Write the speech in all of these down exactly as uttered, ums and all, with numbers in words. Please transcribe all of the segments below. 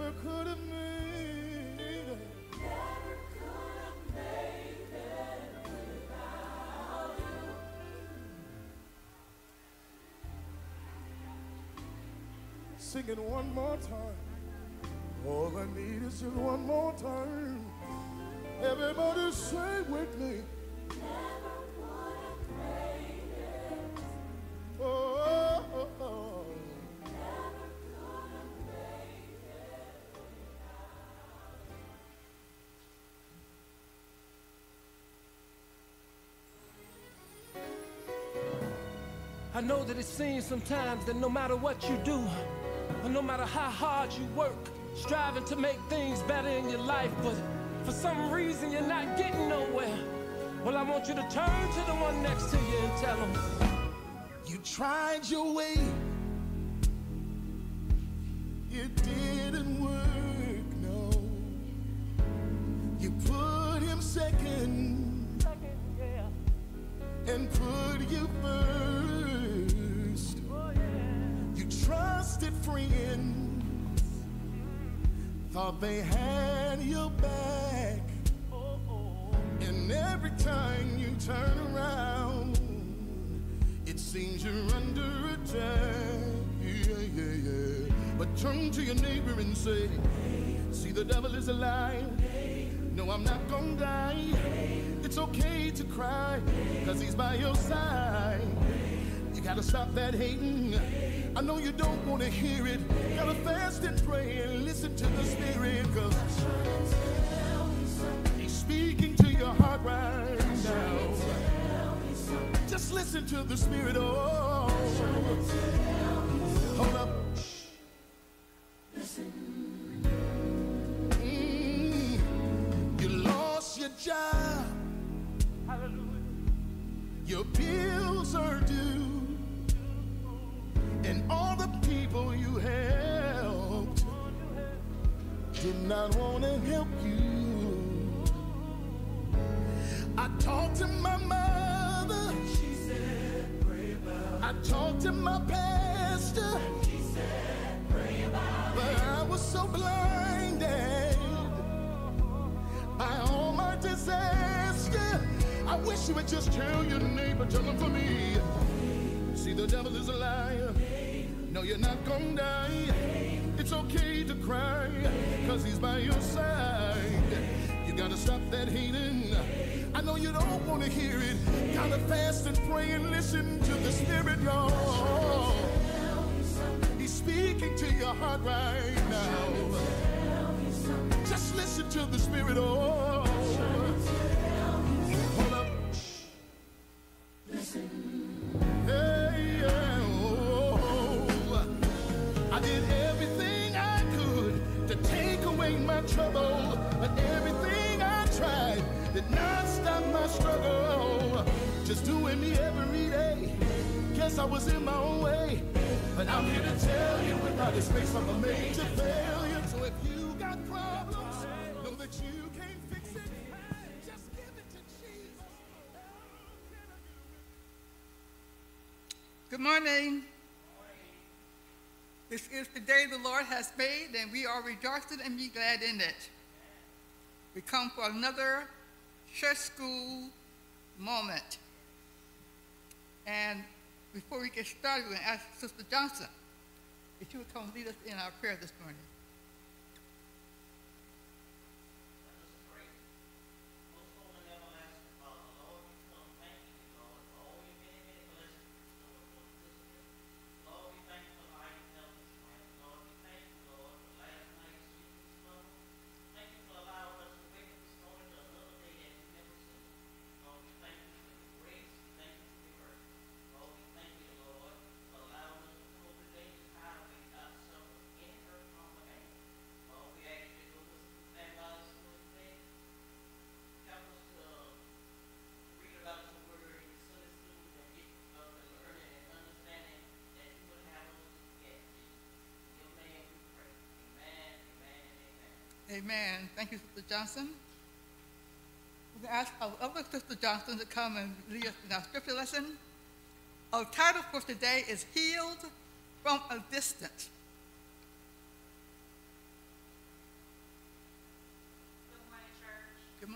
Never could have made it. Never could have made it without you. Sing it one more time. All I need is just one more time. Everybody say with me. Never would have made it. Oh, oh, oh, oh. Never could have made it. I know that it seems sometimes that no matter what you do, or no matter how hard you work, striving to make things better in your life, but for some reason you're not getting nowhere. Well, I want you to turn to the one next to you and tell him, you tried your way, it didn't work, no. You put him second, second yeah. And put you first. Oh, yeah. You trusted friends, thought they had your back. Oh, oh. And every time you turn around, it seems you're under attack. Yeah, yeah, yeah. But turn to your neighbor and say, see, the devil is a liar. No, I'm not gonna die. It's okay to cry, cause he's by your side. You gotta stop that hating. I know you don't wanna hear it. You gotta fast and pray and listen to the Spirit, cause he's speaking to your heart right now. Just listen to the Spirit. Oh, hold up. Listen. Mm, you lost your job. Hallelujah. Your bills are due, and all the people you helped did not want to help you. I talked to my mother. She said, pray about it. I talked to my pastor. She said, pray about it. But I was so blinded by all my disaster. I wish you would just tell your neighbor, tell him for me. See, the devil is a liar. No, you're not gonna die. It's okay to cry, cause he's by your side. You gotta stop that hating. I know you don't want to hear it. Gotta fast and pray and listen to the Spirit, y'all. He's speaking to your heart right now. Just listen to the Spirit, oh. Hold up. Listen. Hey, yeah, oh. I did everything I could to take away my trouble, but everything I tried did not stop my struggle. Just doing me every day. Guess I was in my own way. But I'm here to tell you, without His grace, I'm a major failure. So if you got problems, know that you can't fix it. Just give it to Jesus. Good morning. This is the day the Lord has made, and we are rejoicing and be glad in it. We come for another church school moment. And before we get started, we're going to ask Sister Johnson if she would come lead us in our prayer this morning. Amen. Thank you, Sister Johnson. We're going to ask our other Sister Johnson to come and lead us in our scripture lesson. Our title for today is Healed from a Distance.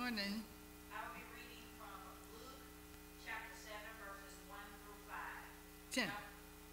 morning? I'll be reading from Luke chapter seven, verses one through five. ten. Now,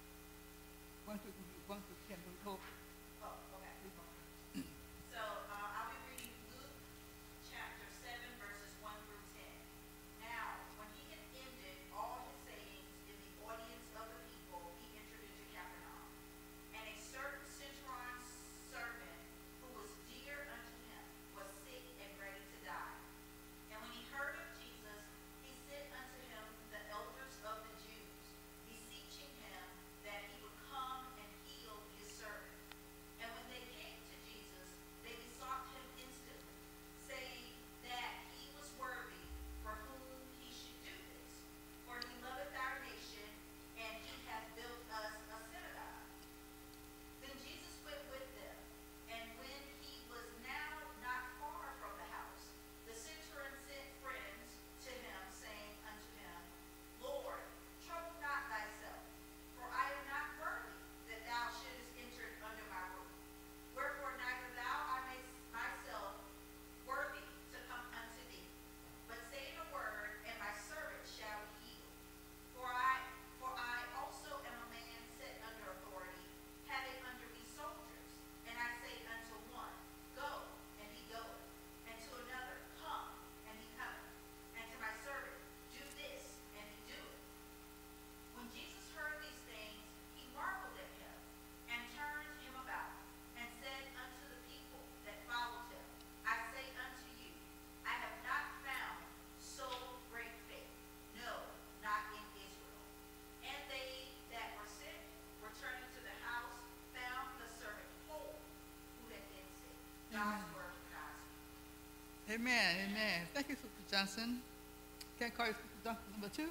one through, one through ten. We hope. oh, okay. So uh, I'll be reading Luke chapter seven, verses one through ten. Now, when he had ended all his sayings in the audience of the people, he entered into Capernaum. And a certain centurion's servant, who was dear unto him, was sick and ready to die. And when he heard of Jesus, he sent unto him the elders of the Jews, beseeching him that he would come and heal his servant. And when they came to Jesus, they besought him instantly, saying that he was worthy for whom he should do this. For he loveth our nation, and he hath built us a synagogue. Then Jesus went with them, and when he was now not far from the house, the centurion sent friends to him, saying unto him, Lord, trouble not thyself, for I am not worthy that thou shouldest enter under my roof. Wherefore neither thou I may myself worthy to come unto thee, but say a word, and my servant shall be healed. For I, for I also am a man set under authority, having under me soldiers. And I say unto one, Go, and he goeth, and to another, Come, and he cometh, and to my servant, Do this, and he doeth. When Jesus heard these things, he marveled at him, and turned him about, and said unto the people that followed him, I say unto you, I have not found so great faith, no, not in Israel. And they that were sick, returning to the house, found the servant whole, who had been sick. God's word for God's people. Amen, amen. Thank you, Sister Johnson. Can I call you Sister Johnson number two?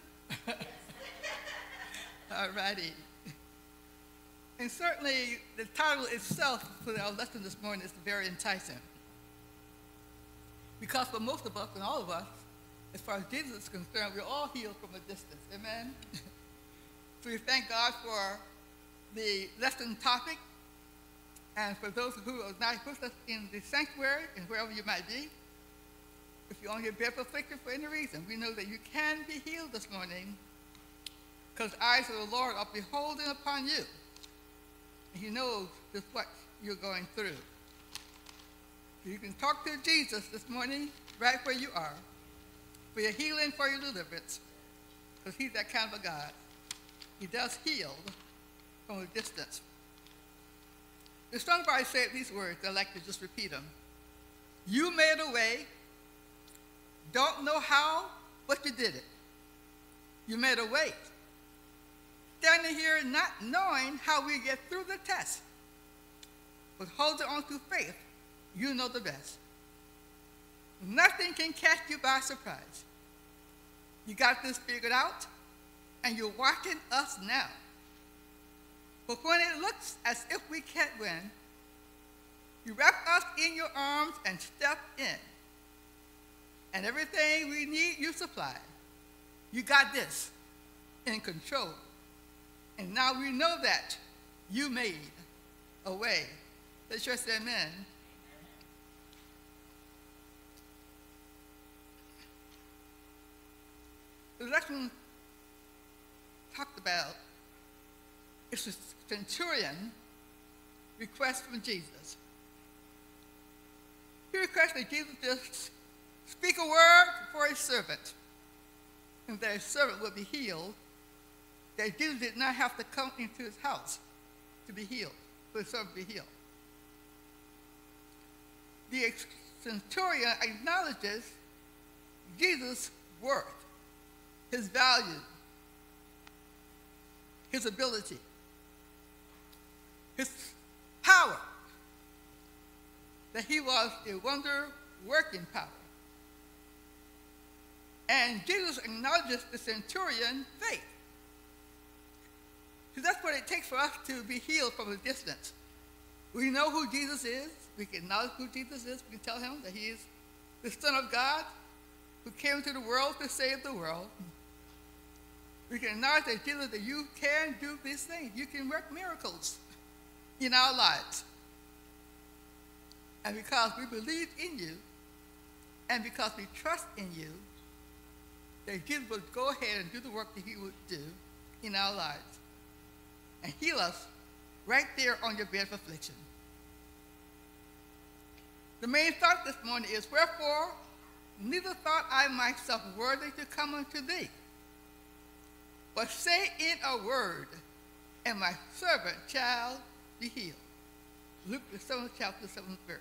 All righty. And certainly the title itself for our lesson this morning is very enticing. Because for most of us and all of us, as far as Jesus is concerned, we're all healed from a distance. Amen? So we thank God for the lesson topic. And for those who are not with us in the sanctuary and wherever you might be, if you're on your bed afflicted for any reason, we know that you can be healed this morning because the eyes of the Lord are beholding upon you. And he knows just what you're going through. So you can talk to Jesus this morning right where you are for your healing, for your deliverance, because he's that kind of a God. He does heal from a distance. The songwriter said these words, I'd like to just repeat them. You made a way, don't know how, but you did it. You made a way. Standing here not knowing how we get through the test, but holding on to faith, you know the best. Nothing can catch you by surprise. You got this figured out, and you're watching us now. But when it looks as if we can't win, you wrap us in your arms and step in. And everything we need, you supply. You got this in control. And now we know that you made a way. Let's just say amen. The lesson talked about is the centurion request from Jesus. He requested Jesus just speak a word for his servant, and that his servant would be healed, that Jesus did not have to come into his house to be healed, for his servant to be healed. The centurion acknowledges Jesus' worth, his value, his ability, his power, that he was a wonder-working power. And Jesus acknowledges the centurion faith. So that's what it takes for us to be healed from a distance. We know who Jesus is. We can acknowledge who Jesus is. We can tell him that he is the Son of God who came into the world to save the world. We can acknowledge that Jesus, that you can do these things. You can work miracles in our lives. And because we believe in you and because we trust in you, that Jesus would go ahead and do the work that he would do in our lives and heal us right there on your bed of affliction. The main thought this morning is, wherefore, neither thought I myself worthy to come unto thee, but say in a word, and my servant shall be healed. Luke the seventh chapter, seventh verse.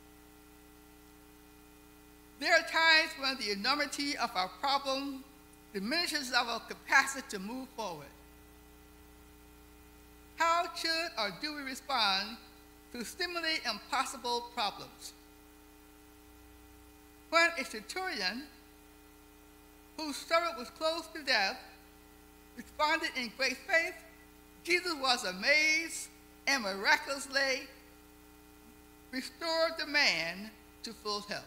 There are times when the enormity of our problem diminishes our capacity to move forward. How should or do we respond to seemingly impossible problems? When a centurion whose servant was close to death responded in great faith, Jesus was amazed and miraculously restored the man to full health.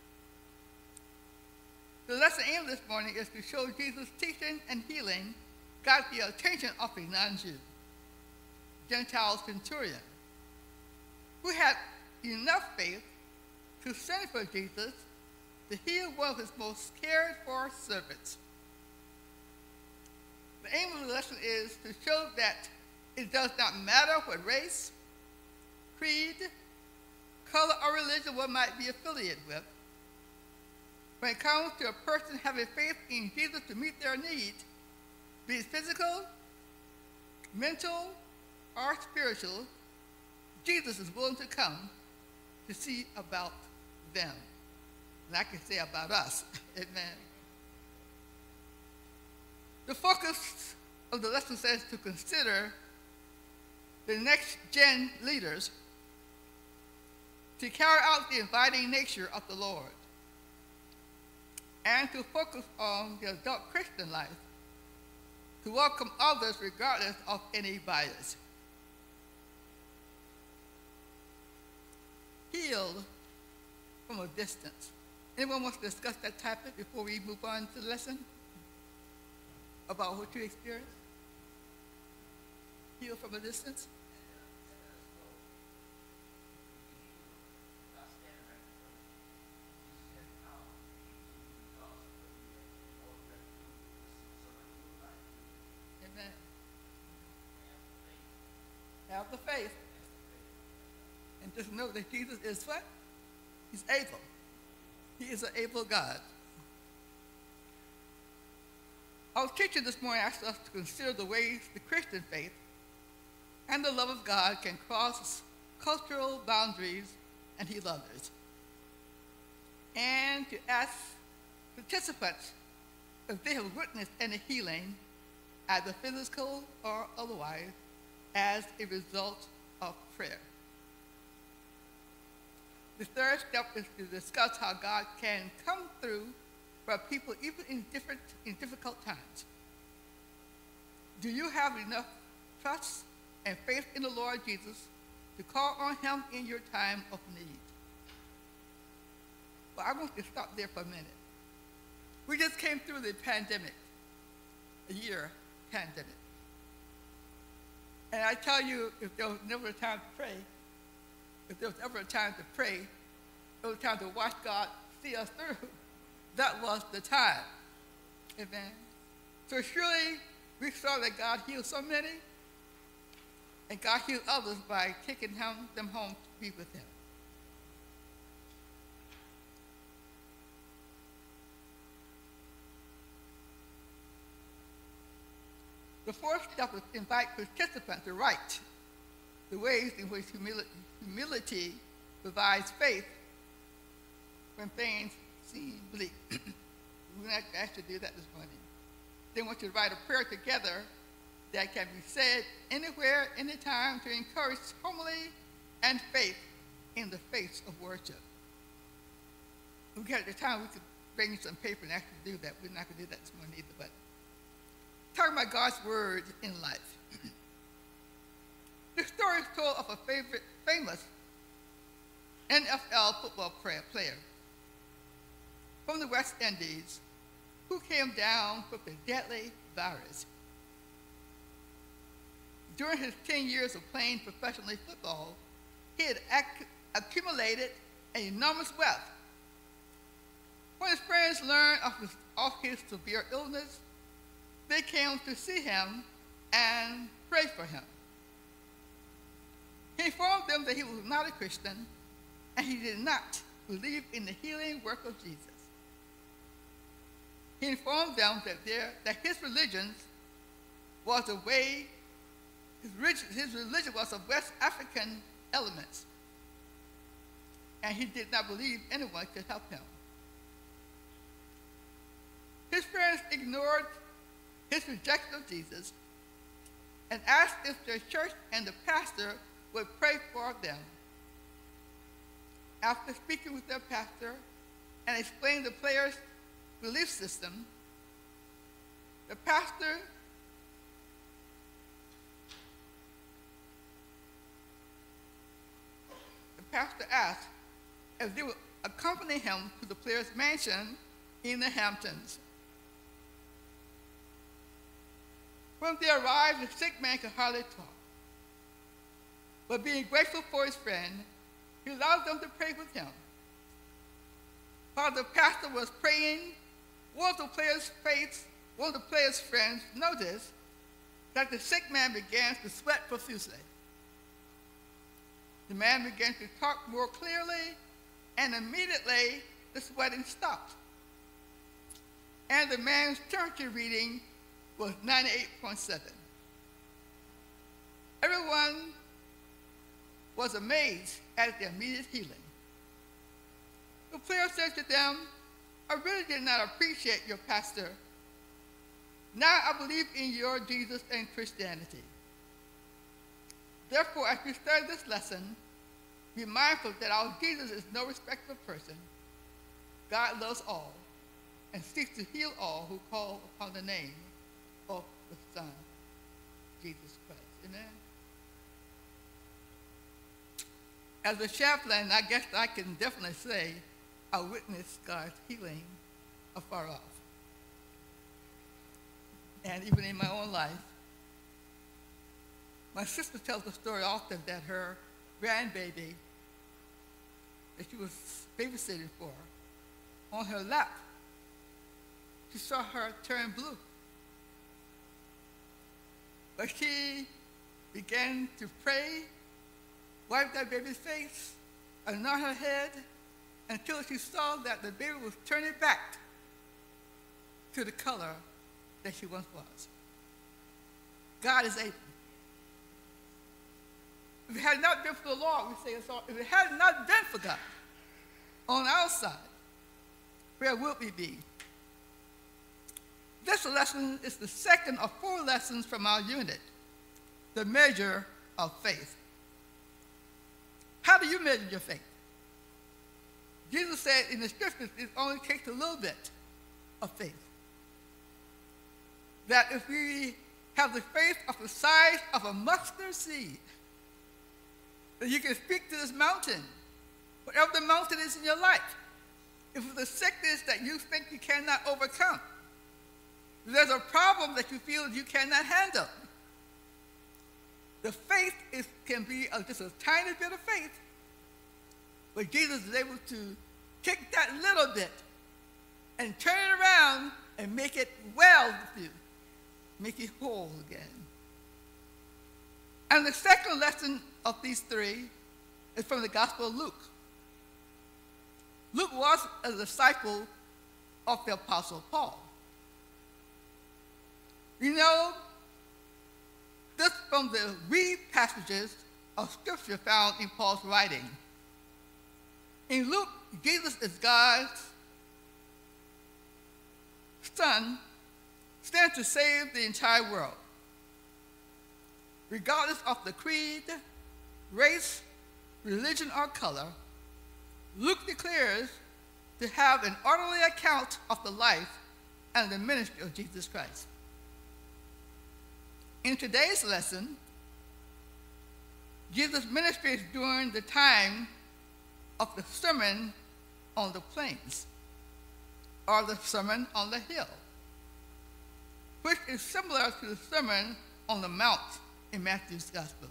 The lesson aim this morning is to show Jesus' teaching and healing got the attention of a non-Jew, Gentile centurion, who had enough faith to send for Jesus to heal one of his most cared for servants. The aim of the lesson is to show that it does not matter what race, creed, color, or religion one might be affiliated with. When it comes to a person having faith in Jesus to meet their needs, be it physical, mental, or spiritual, Jesus is willing to come to see about them. And I can say about us. Amen. The focus of the lesson says to consider the next gen leaders to carry out the inviting nature of the Lord, and to focus on the adult Christian life to welcome others regardless of any bias. Healed from a distance. Anyone wants to discuss that topic before we move on to the lesson? About what you experienced? Healed from a distance? Amen. Have the faith. And just know that Jesus is what? He's able. He is an able God. Our teacher this morning asked us to consider the ways the Christian faith and the love of God can cross cultural boundaries and heal others. And to ask participants if they have witnessed any healing, either physical or otherwise, as a result of prayer. The third step is to discuss how God can come through for people even in different in difficult times. Do you have enough trust and faith in the Lord Jesus to call on him in your time of need? Well, I want to stop there for a minute. We just came through the pandemic, a year pandemic. And I tell you, if there was never a time to pray, if there was ever a time to pray, there was a time to watch God see us through, that was the time. Amen. So surely we saw that God healed so many, and God healed others by taking him, them home to be with him. The fourth step is to invite participants to write the ways in which humility, humility provides faith when things seem bleak. We're not asked to do that this morning. They want you to write a prayer together that can be said anywhere, anytime, to encourage harmony and faith in the face of worship. If we had the time, we could bring some paper and actually do that. We're not going to do that this morning either, but talking about God's word in life. The story is told of a favorite, famous N F L football player from the West Indies who came down with a deadly virus. During his ten years of playing professional football, he had acc accumulated an enormous wealth. When his friends learned of his, of his severe illness, they came to see him and pray for him. He informed them that he was not a Christian and he did not believe in the healing work of Jesus. He informed them that, their, that his religion was a way, his religion, his religion was of West African elements, and he did not believe anyone could help him. His friends ignored his rejection of Jesus and asked if their church and the pastor would pray for them. After speaking with their pastor and explaining the players' belief system, the pastor the pastor asked if they would accompany him to the players' mansion in the Hamptons. When they arrived, the sick man could hardly talk. But being grateful for his friend, he allowed them to pray with him. While the pastor was praying, one of the players' faiths, one of the players' friends noticed that the sick man began to sweat profusely. The man began to talk more clearly, and immediately the sweating stopped. And the man's temperature reading was ninety-eight point seven. Everyone was amazed at the immediate healing. The player said to them, I really did not appreciate your pastor. Now I believe in your Jesus and Christianity. Therefore, as we study this lesson, be mindful that our Jesus is no respecter of person. God loves all and seeks to heal all who call upon the name of the Son, Jesus Christ. Amen. As a chaplain, I guess I can definitely say I witnessed God's healing afar off. And even in my own life, my sister tells the story often that her grandbaby that she was babysitting for, on her lap, she saw her turn blue. But she began to pray, wiped that baby's face, anoint her head, until she saw that the baby was turning back to the color that she once was. God is able. If it had not been for the Lord, we say it's all, if it had not been for God on our side, where would we be? This lesson is the second of four lessons from our unit, the measure of faith. How do you measure your faith? Jesus said in the scriptures it only takes a little bit of faith. That if we have the faith of the size of a mustard seed, that you can speak to this mountain, whatever the mountain is in your life. If it's a sickness that you think you cannot overcome, if there's a problem that you feel you cannot handle, the faith is, can be a, just a tiny bit of faith, but Jesus is able to take that little bit and turn it around and make it well with you, make it whole again. And the second lesson of these three is from the Gospel of Luke. Luke was a disciple of the Apostle Paul. You know, this from the read passages of Scripture found in Paul's writing. In Luke, Jesus is God's Son, sent to save the entire world. Regardless of the creed, race, religion, or color, Luke declares to have an orderly account of the life and the ministry of Jesus Christ. In today's lesson, Jesus' ministry is during the time of the Sermon on the Plains, or the Sermon on the Hill, which is similar to the Sermon on the Mount in Matthew's Gospel.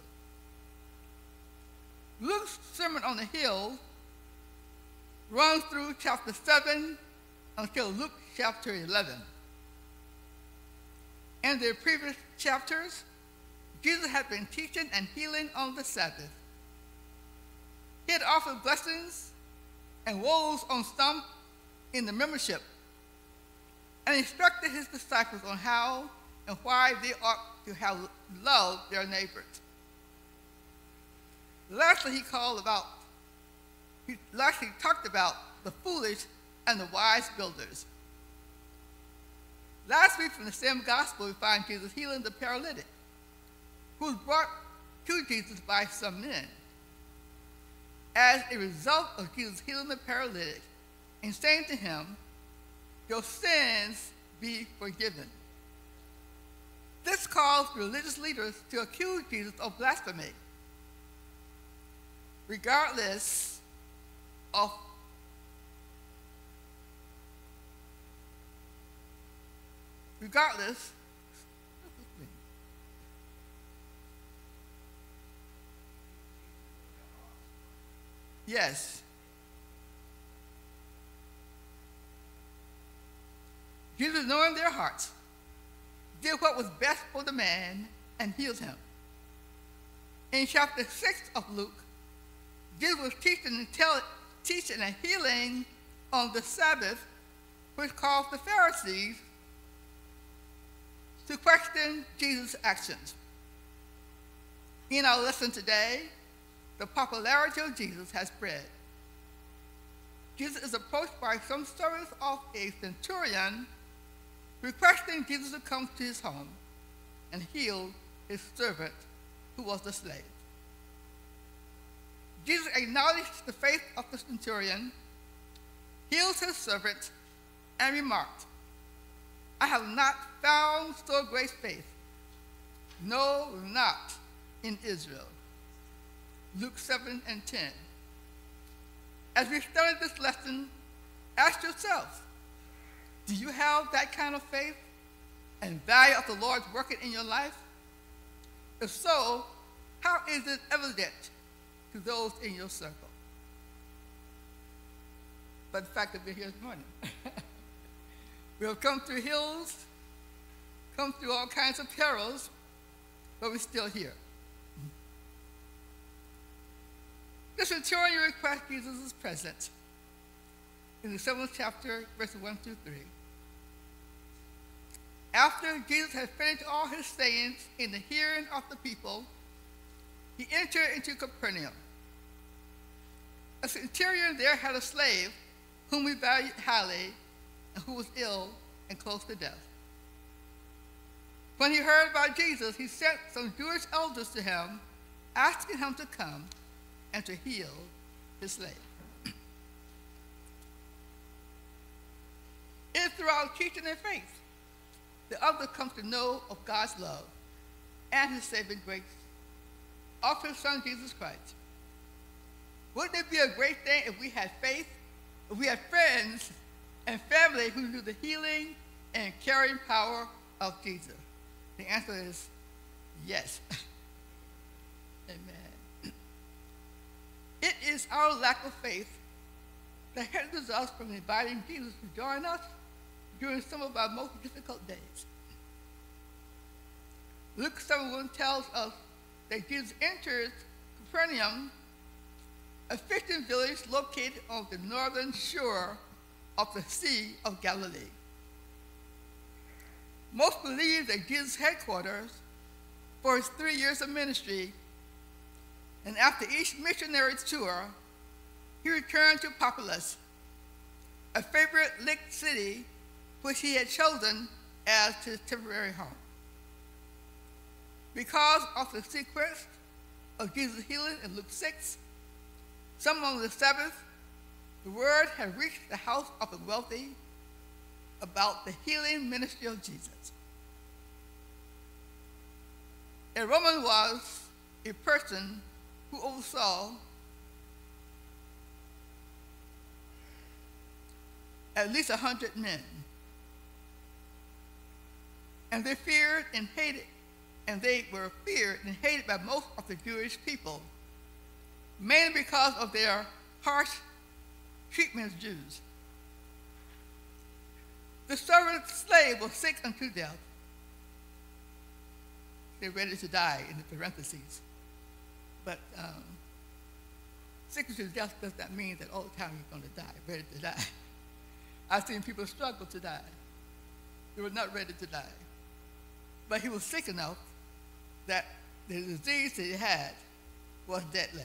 Luke's Sermon on the Hill runs through chapter seven until Luke chapter eleven. In the previous chapters, Jesus had been teaching and healing on the Sabbath. He had offered blessings and woes on some in the membership and instructed his disciples on how and why they ought to have loved their neighbors. Lastly, he called about, he lastly talked about the foolish and the wise builders. Last week from the same gospel, we find Jesus healing the paralytic, who was brought to Jesus by some men. As a result of Jesus healing the paralytic and saying to him, "Your sins be forgiven," this caused religious leaders to accuse Jesus of blasphemy, regardless of regardless yes Jesus, knowing their hearts, did what was best for the man and healed him. In chapter six of Luke, Jesus was teaching and, tell, teaching and healing on the Sabbath, which caused the Pharisees to question Jesus' actions. In our lesson today, the popularity of Jesus has spread. Jesus is approached by some servants of a centurion requesting Jesus to come to his home and heal his servant who was a slave. Jesus acknowledged the faith of the centurion, healed his servant, and remarked, "I have not found so great faith, no, not in Israel." Luke seven and ten. As we study this lesson, ask yourself, do you have that kind of faith and value of the Lord's working in your life? If so, how is it evident to those in your circle? But the fact that we're here this morning. We have come through hills, come through all kinds of perils, but we're still here. The centurion requests Jesus' presence in the seventh chapter, verses one through three. After Jesus had finished all his sayings in the hearing of the people, he entered into Capernaum. A centurion there had a slave whom he valued highly and who was ill and close to death. When he heard about Jesus, he sent some Jewish elders to him, asking him to come and to heal his slave. It is through our teaching and faith that others come to know of God's love and his saving grace of his Son, Jesus Christ. Wouldn't it be a great thing if we had faith, if we had friends and family who knew the healing and caring power of Jesus? The answer is yes. Amen. It is our lack of faith that hinders us from inviting Jesus to join us during some of our most difficult days. Luke seven one tells us that Jesus enters Capernaum, a fishing village located on the northern shore of the Sea of Galilee. Most believe that Jesus' headquarters for his three years of ministry, and after each missionary tour, he returned to Populus, a favorite lake city which he had chosen as his temporary home. Because of the sequence of Jesus' healing in Luke six, some on the Sabbath, the word had reached the house of the wealthy about the healing ministry of Jesus. A Roman was a person who oversaw at least a hundred men. And they feared and hated, and they were feared and hated by most of the Jewish people, mainly because of their harsh treatment of Jews. The servant slave was sick unto death. They're ready to die in the parentheses. But um, sick unto death does not mean that all the time you're going to die, ready to die. I've seen people struggle to die. They were not ready to die. But he was sick enough that the disease that he had was deadly.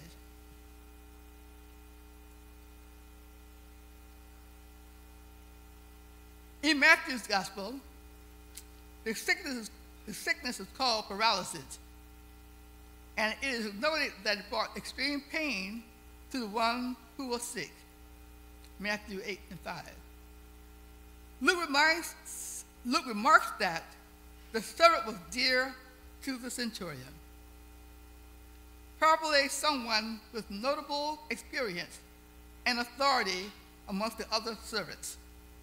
In Matthew's gospel, the sickness, the sickness is called paralysis. And it is noted that it brought extreme pain to the one who was sick. Matthew eight and five. Luke, reminds, Luke remarks that the servant was dear to the centurion, probably someone with notable experience and authority amongst the other servants.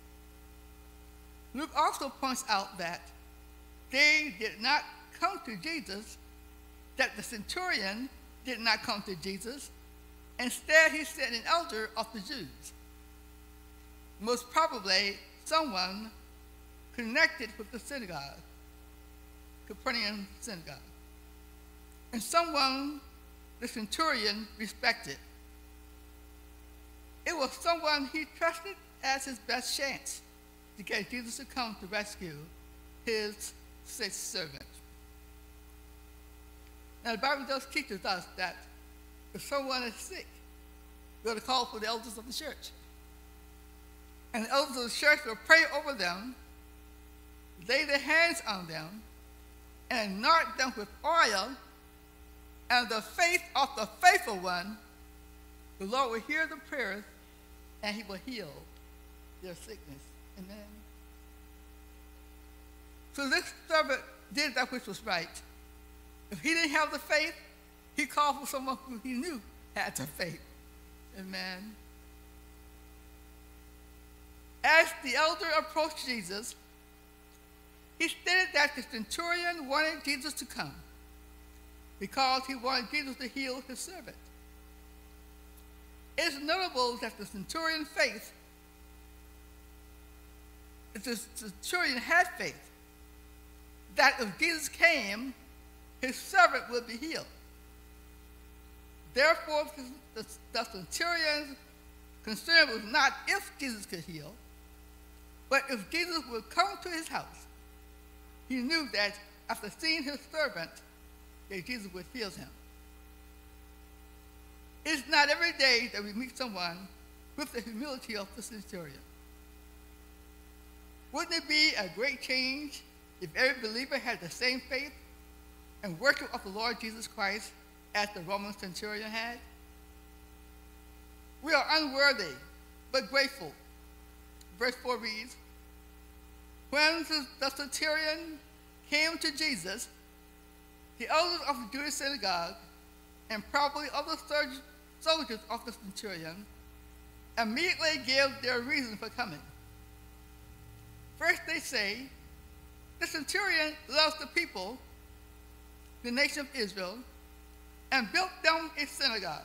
Luke also points out that they did not come to Jesus, that the centurion did not come to Jesus. Instead, he sent an elder of the Jews, most probably someone connected with the synagogue, Capernaum synagogue, and someone the centurion respected. It was someone he trusted as his best chance to get Jesus to come to rescue his sick servant. Now, the Bible does teach us that if someone is sick, we ought to call for the elders of the church. And the elders of the church will pray over them, lay their hands on them, and anoint them with oil, and the faith of the faithful one, the Lord will hear the prayers, and he will heal their sickness. Amen. So this servant did that which was right. If he didn't have the faith, he called for someone who he knew had the faith. Amen. As the elder approached Jesus, he stated that the centurion wanted Jesus to come because he wanted Jesus to heal his servant. It's notable that the centurion faith, the centurion had faith that if Jesus came, his servant would be healed. Therefore, the, the centurion's concern was not if Jesus could heal, but if Jesus would come to his house. He knew that after seeing his servant, that Jesus would heal him. It's not every day that we meet someone with the humility of the centurion. Wouldn't it be a great change if every believer had the same faith and worship of the Lord Jesus Christ as the Roman centurion had? We are unworthy, but grateful. Verse four reads, when the centurion came to Jesus, the elders of the Jewish synagogue and probably other soldiers of the centurion immediately gave their reason for coming. First, they say, the centurion loves the people, the nation of Israel, and built them a synagogue.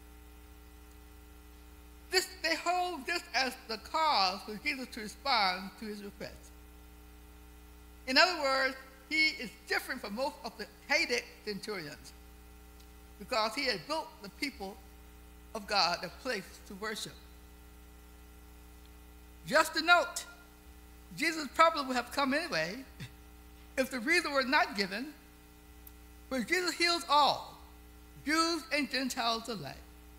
This, they hold this as the cause for Jesus to respond to his request. In other words, he is different from most of the hated centurions because he had built the people of God a place to worship. Just a note, Jesus probably would have come anyway if the reason were not given, but Jesus heals all, Jews and Gentiles alike.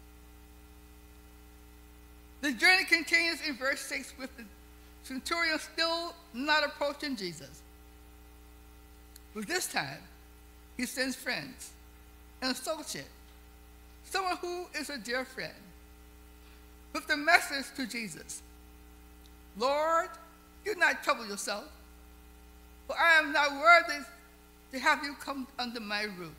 The journey continues in verse six with the centurion still not approaching Jesus. But this time, he sends friends, an associate, someone who is a dear friend, with the message to Jesus. Lord, do not trouble yourself, for I am not worthy to have you come under my roof.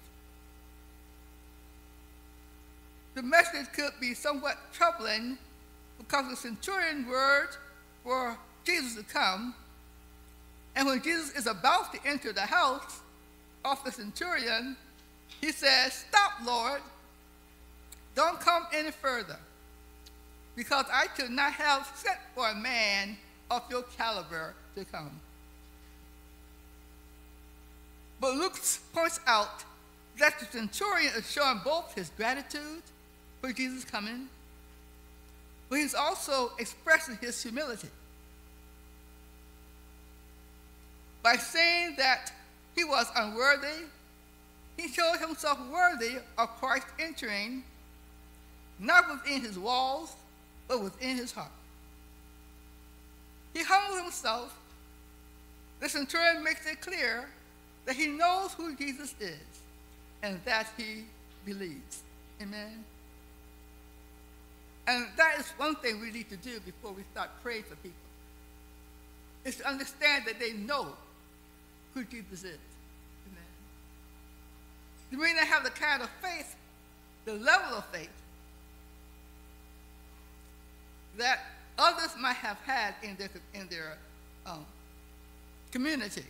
The message could be somewhat troubling because the centurion word for Jesus to come, and when Jesus is about to enter the house of the centurion, he says, stop, Lord, don't come any further, because I could not have sent for a man of your caliber to come. But Luke points out that the centurion is showing both his gratitude for Jesus' coming, but he's also expressing his humility by saying that he was unworthy. He showed himself worthy of Christ entering, not within his walls, but within his heart. He humbled himself. The centurion makes it clear that he knows who Jesus is and that he believes. Amen. And that is one thing we need to do before we start praying for people, is to understand that they know who Jesus is. Amen. You may not have the kind of faith, the level of faith, that others might have had in their, in their um, community.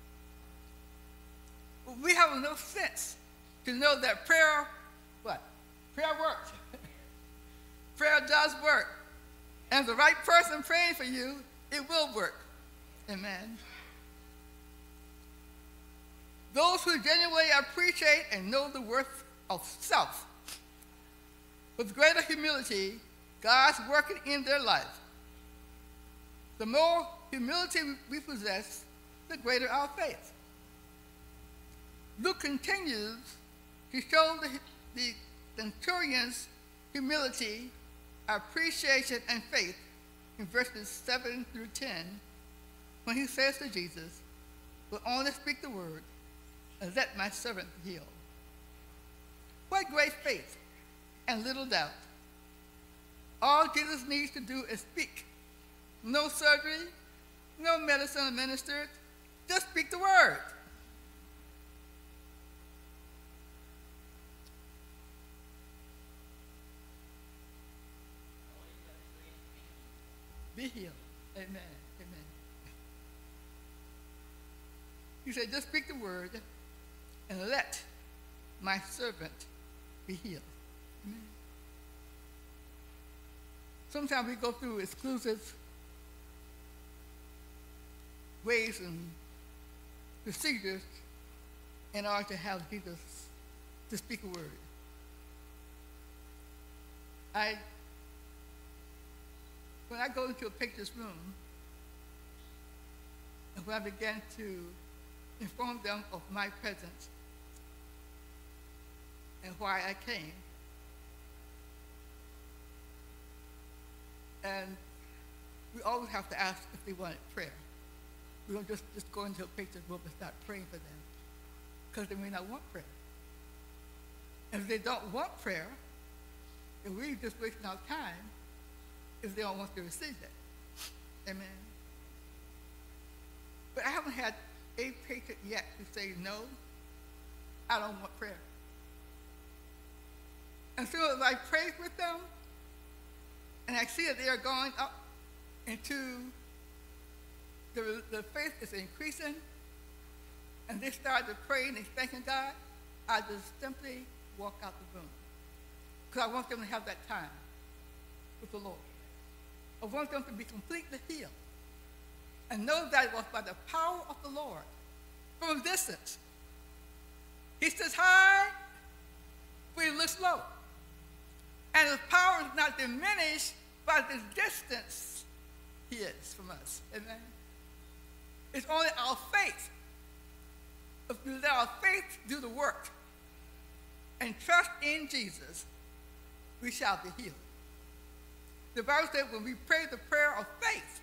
But we have enough sense to know that prayer, what? Prayer works. Prayer does work. And the right person praying for you, it will work. Amen. Those who genuinely appreciate and know the worth of self, with greater humility, God's working in their life. The more humility we possess, the greater our faith. Luke continues to show the, the centurion's humility, appreciation, and faith in verses seven through ten, when he says to Jesus, "Will only speak the word, and let my servant be healed." What great faith and little doubt. All Jesus needs to do is speak. No surgery, no medicine administered, just speak the word. Be healed. Amen. Amen. He said, just speak the word and let my servant be healed. Amen. Sometimes we go through exclusive ways and procedures in order to have Jesus to speak a word. I, when I go into a patient's room, and when I began to inform them of my presence and why I came, and we always have to ask if they wanted prayer. We don't just, just go into a patient's room and start praying for them, because they may not want prayer. And if they don't want prayer, then we're just wasting our time if they don't want to receive that. Amen. But I haven't had a patient yet to say, no, I don't want prayer. And so as I pray with them, and I see that they are going up into, the, the faith is increasing, and they start to pray and they're thanking God, I just simply walk out the room. Because I want them to have that time with the Lord. I want them to be completely healed and know that it was by the power of the Lord from a distance. He sits high, but he looks low. And his power is not diminished by the distance he is from us. Amen. It's only our faith. If we let our faith do the work and trust in Jesus, we shall be healed. The Bible says when we pray the prayer of faith,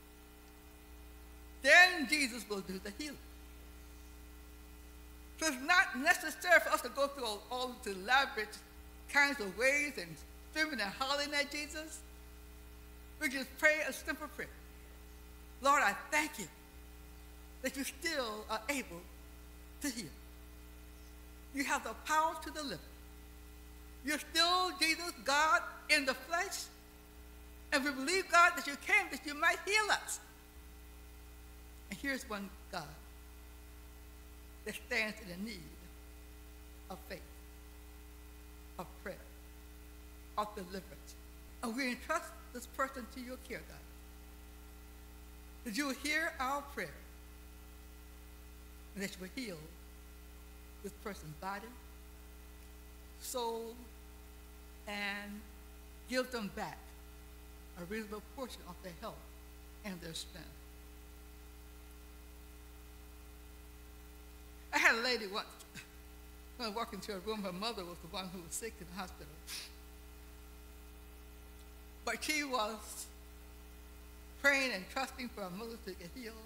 then Jesus will do the healing. So it's not necessary for us to go through all, all the elaborate kinds of ways and screaming and hollering at Jesus. We just pray a simple prayer. Lord, I thank you that you still are able to heal. You have the power to deliver. You're still Jesus, God in the flesh. And we believe, God, that you came that you might heal us. And here's one God that stands in the need of faith, of prayer, of deliverance. And we entrust this person to your care, God. that you will hear our prayer and that you will heal this person's body, soul, and give them back a reasonable portion of their health and their strength. I had a lady once, when I walked into a room, her mother was the one who was sick in the hospital. But she was praying and trusting for her mother to get healed.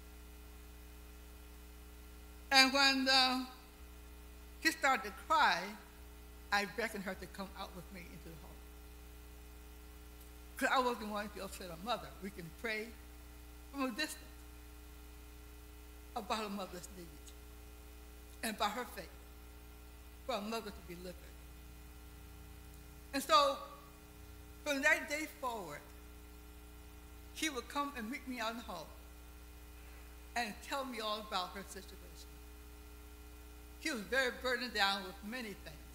And when uh, she started to cry, I beckoned her to come out with me into the hall. Because I wasn't wanting to upset her mother. We can pray from a distance about her mother's needs and about her faith for her mother to be delivered. And so, from that day forward, she would come and meet me out in the hall and tell me all about her situation. She was very burdened down with many things.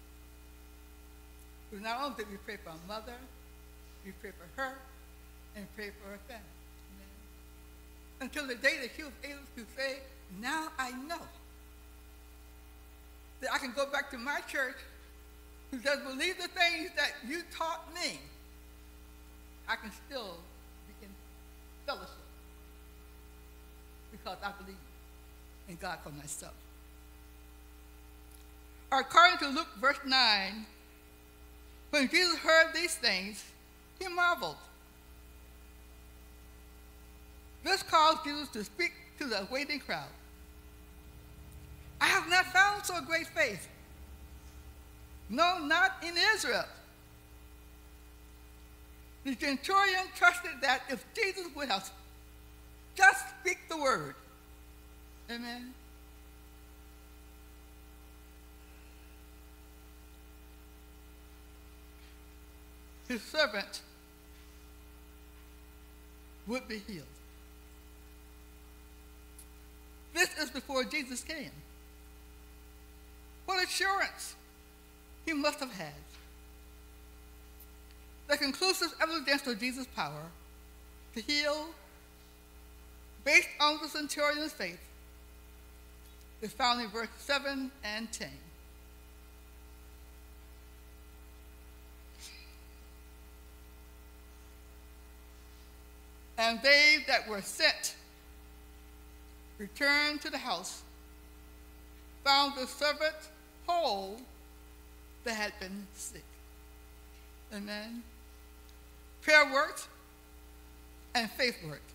But not only did we pray for her mother, we prayed for her and prayed for her family. Amen. Until the day that she was able to say, now I know that I can go back to my church who doesn't believe the things that you taught me. I can still begin fellowship because I believe in God for myself. According to Luke verse nine, when Jesus heard these things, he marveled. This caused Jesus to speak to the waiting crowd. I have not found so great faith. No, not in Israel. The centurion trusted that if Jesus would have just speak the word, amen, his servant would be healed. This is before Jesus came. What assurance he must have had. The conclusive evidence of Jesus' power to heal, based on the centurion's faith, is found in verse seven and ten. And they that were sent returned to the house, found the servant whole that had been sick. Amen. Prayer worked and faith worked.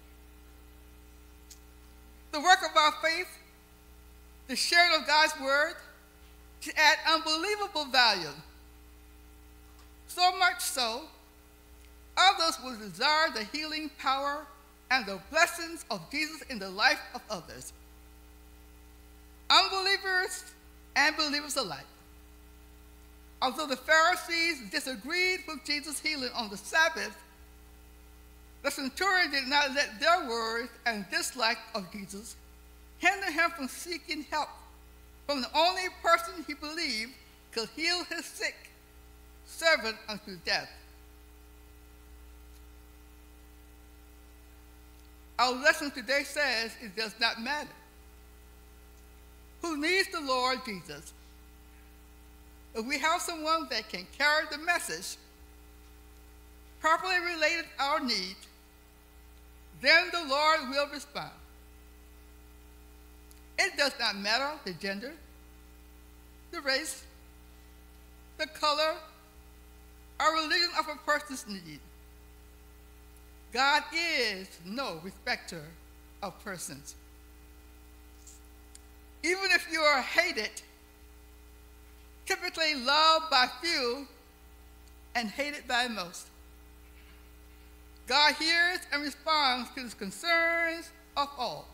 The work of our faith, the sharing of God's word, to add unbelievable value. So much so, others will desire the healing power and the blessings of Jesus in the life of others. Unbelievers and believers alike. Although the Pharisees disagreed with Jesus' healing on the Sabbath, the centurion did not let their words and dislike of Jesus hinder him from seeking help from the only person he believed could heal his sick servant unto death. Our lesson today says it does not matter who needs the Lord Jesus. If we have someone that can carry the message, properly related our need, then the Lord will respond. It does not matter the gender, the race, the color, or religion of a person's need. God is no respecter of persons. Even if you are hated, typically loved by few and hated by most, God hears and responds to the concerns of all.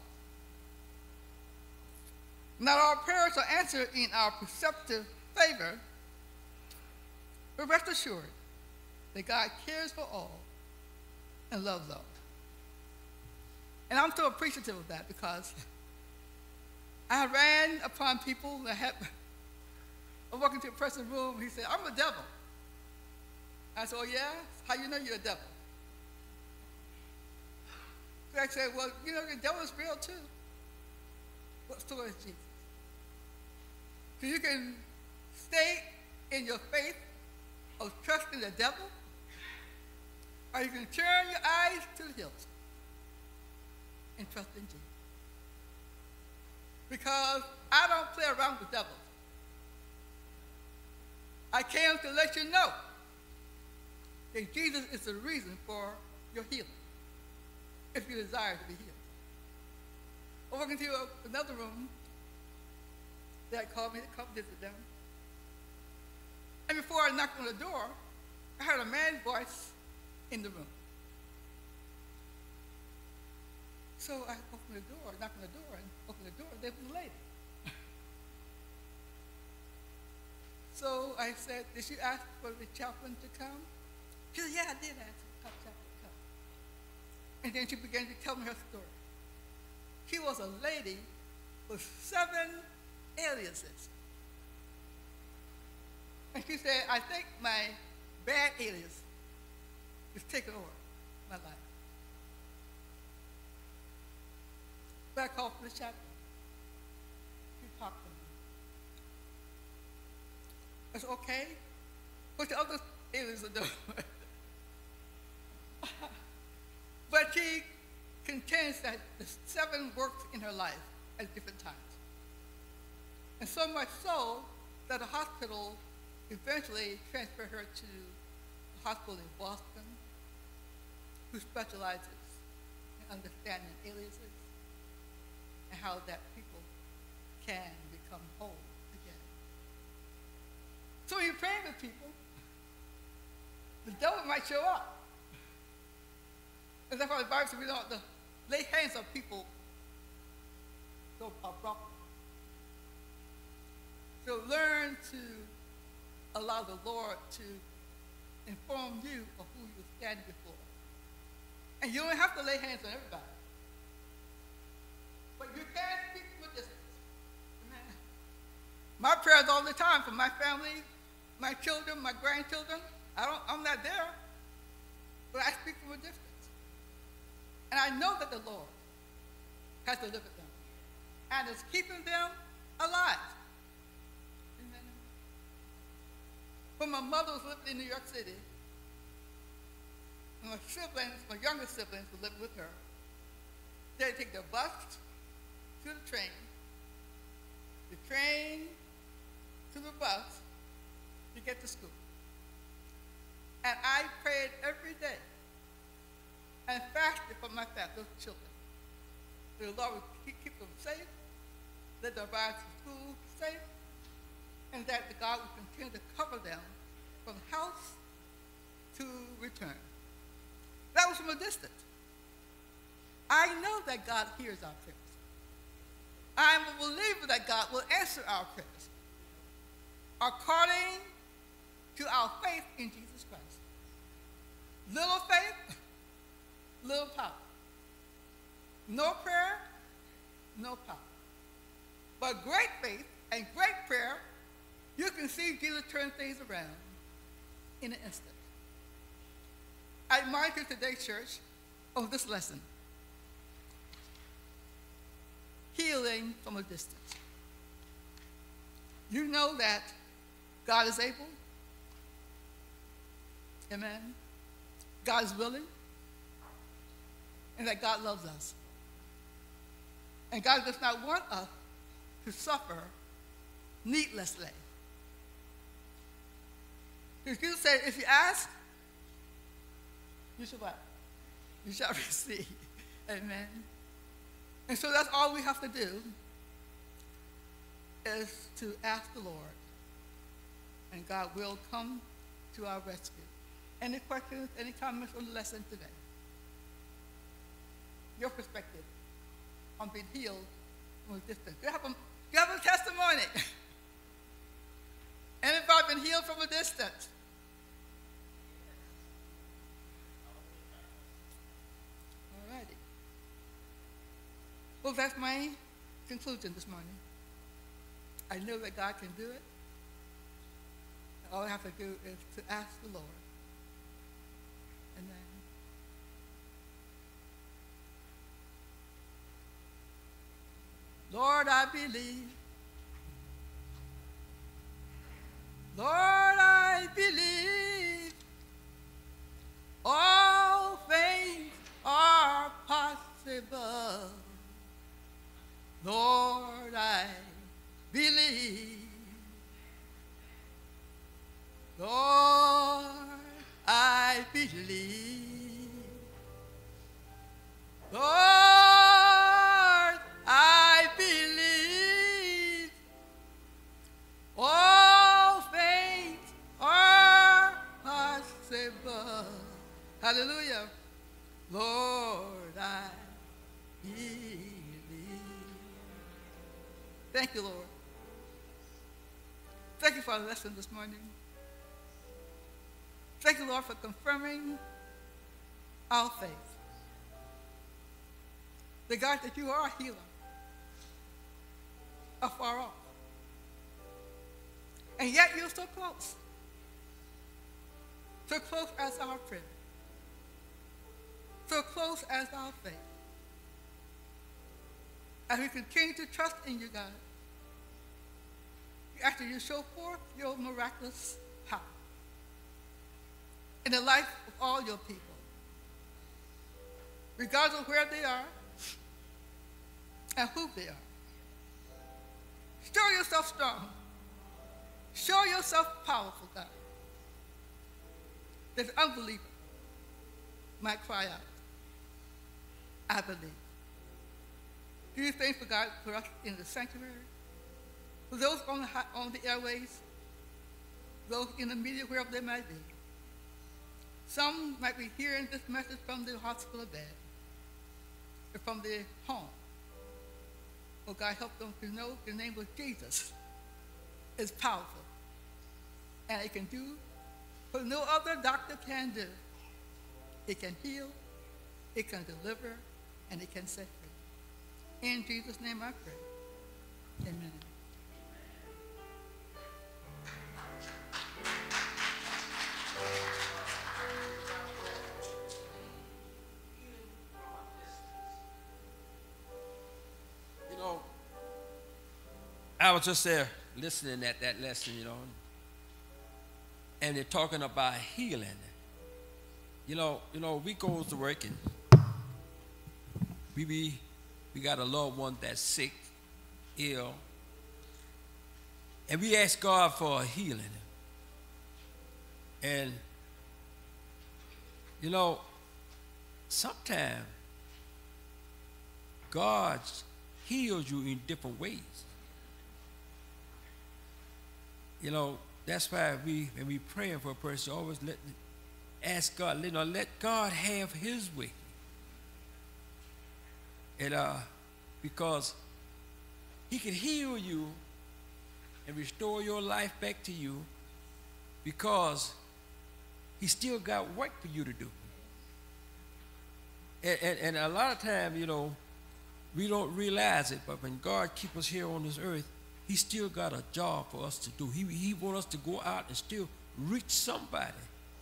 Not all prayers are answered in our perceptive favor, but rest assured that God cares for all and loves all. And I'm so appreciative of that because I ran upon people that had, I walked into a person's room and he said, I'm a devil. I said, oh yeah? How you know you're a devil? So I said, well, you know, the devil is real too. But so is Jesus. So you can stay in your faith of trusting the devil, or you can turn your eyes to the hills and trust in Jesus. Because I don't play around with devils. I came to let you know that Jesus is the reason for your healing, if you desire to be healed. I walked into another room. Dad called me to come visit them. And before I knocked on the door, I heard a man's voice in the room. So I opened the door, knocked on the door, and opened the door, and there was a lady. So I said, did you ask for the chaplain to come? She said, yeah, I did ask for the chaplain to come. And then she began to tell me her story. She was a lady with seven aliases. And she said, I think my bad alias is taking over my life. But I called for the chaplain. She talked to me. I said, okay. What the other alias are doing? But she contends that the seven worked in her life at different times. And so much so that the hospital eventually transferred her to a hospital in Boston who specializes in understanding aliases and how that people can become whole again. So when you're praying with people, the devil might show up. And that's why the Bible says we don't have to lay hands on people so abruptly. So learn to allow the Lord to inform you of who you're standing before. And you don't have to lay hands on everybody. But you can speak from a distance. Amen. My prayers all the time for my family, my children, my grandchildren. I don't, I'm not there, but I speak from a distance. And I know that the Lord has delivered them and is keeping them alive. Amen. When my mother was living in New York City, and my siblings, my younger siblings were living with her, they'd take the bus to the train, the train to the bus to get to school. And I prayed every day and fasted for my family, those children. The Lord would keep, keep them safe, let them arrive to school safe, and that the God would continue to cover them from house to return. That was from a distance. I know that God hears our prayers. I am a believer that God will answer our prayers according to our faith in Jesus Christ. Little faith, little power. No prayer, no power. But great faith and great prayer, you can see Jesus turn things around in an instant. I remind you today, church, of this lesson. Healing from a distance. You know that God is able. Amen. God is willing. And that God loves us. And God does not want us to suffer needlessly. Because Jesus said, if you ask, you shall what? You shall receive. Amen. And so that's all we have to do is to ask the Lord. And God will come to our rescue. Any questions, any comments on the lesson today? Your perspective on being healed from a distance. Do you have a, do you have a testimony? Anybody been healed from a distance? All righty. Well, that's my conclusion this morning. I know that God can do it. All I have to do is to ask the Lord. Amen. Lord, I believe. Lord, I believe. All things are possible. Lord, I believe. Lord, I believe. Lord, I believe. All things are possible. Hallelujah. Lord, I believe. Thank you, Lord. Thank you for the lesson this morning. Thank you, Lord, for confirming our faith. The God that you are a healer, afar off. And yet you're so close. So close as our prayer. So close as our faith. As we continue to trust in you, God, we ask that you show forth your miraculous power in the life of all your people, regardless of where they are and who they are. Show yourself strong. Show yourself powerful, God, that the unbeliever might cry out, I believe. Do you think for God, for us in the sanctuary, for those on the, on the airways, those in the media, wherever they might be? Some might be hearing this message from the hospital bed or from their home. Oh, God, help them to know the name of Jesus is powerful. And it can do what no other doctor can do. It can heal, it can deliver, and it can set free. In Jesus' name I pray. Amen. You know, I was just there listening at that lesson, you know, and they're talking about healing. You know, you know, we go to work and we be, we got a loved one that's sick, ill, and we ask God for a healing. And you know, sometimes God heals you in different ways. You know, that's why we, when we praying for a person, always let ask God, you know, let God have His way. And uh, because He can heal you and restore your life back to you, because He still got work for you to do. And, and, and a lot of times, you know, we don't realize it, but when God keeps us here on this earth, He still got a job for us to do. He, he wants us to go out and still reach somebody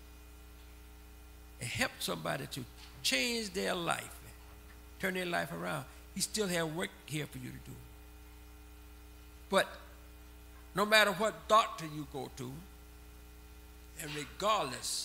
and help somebody to change their life, turn their life around. He still has work here for you to do. But no matter what doctor you go to, and regardless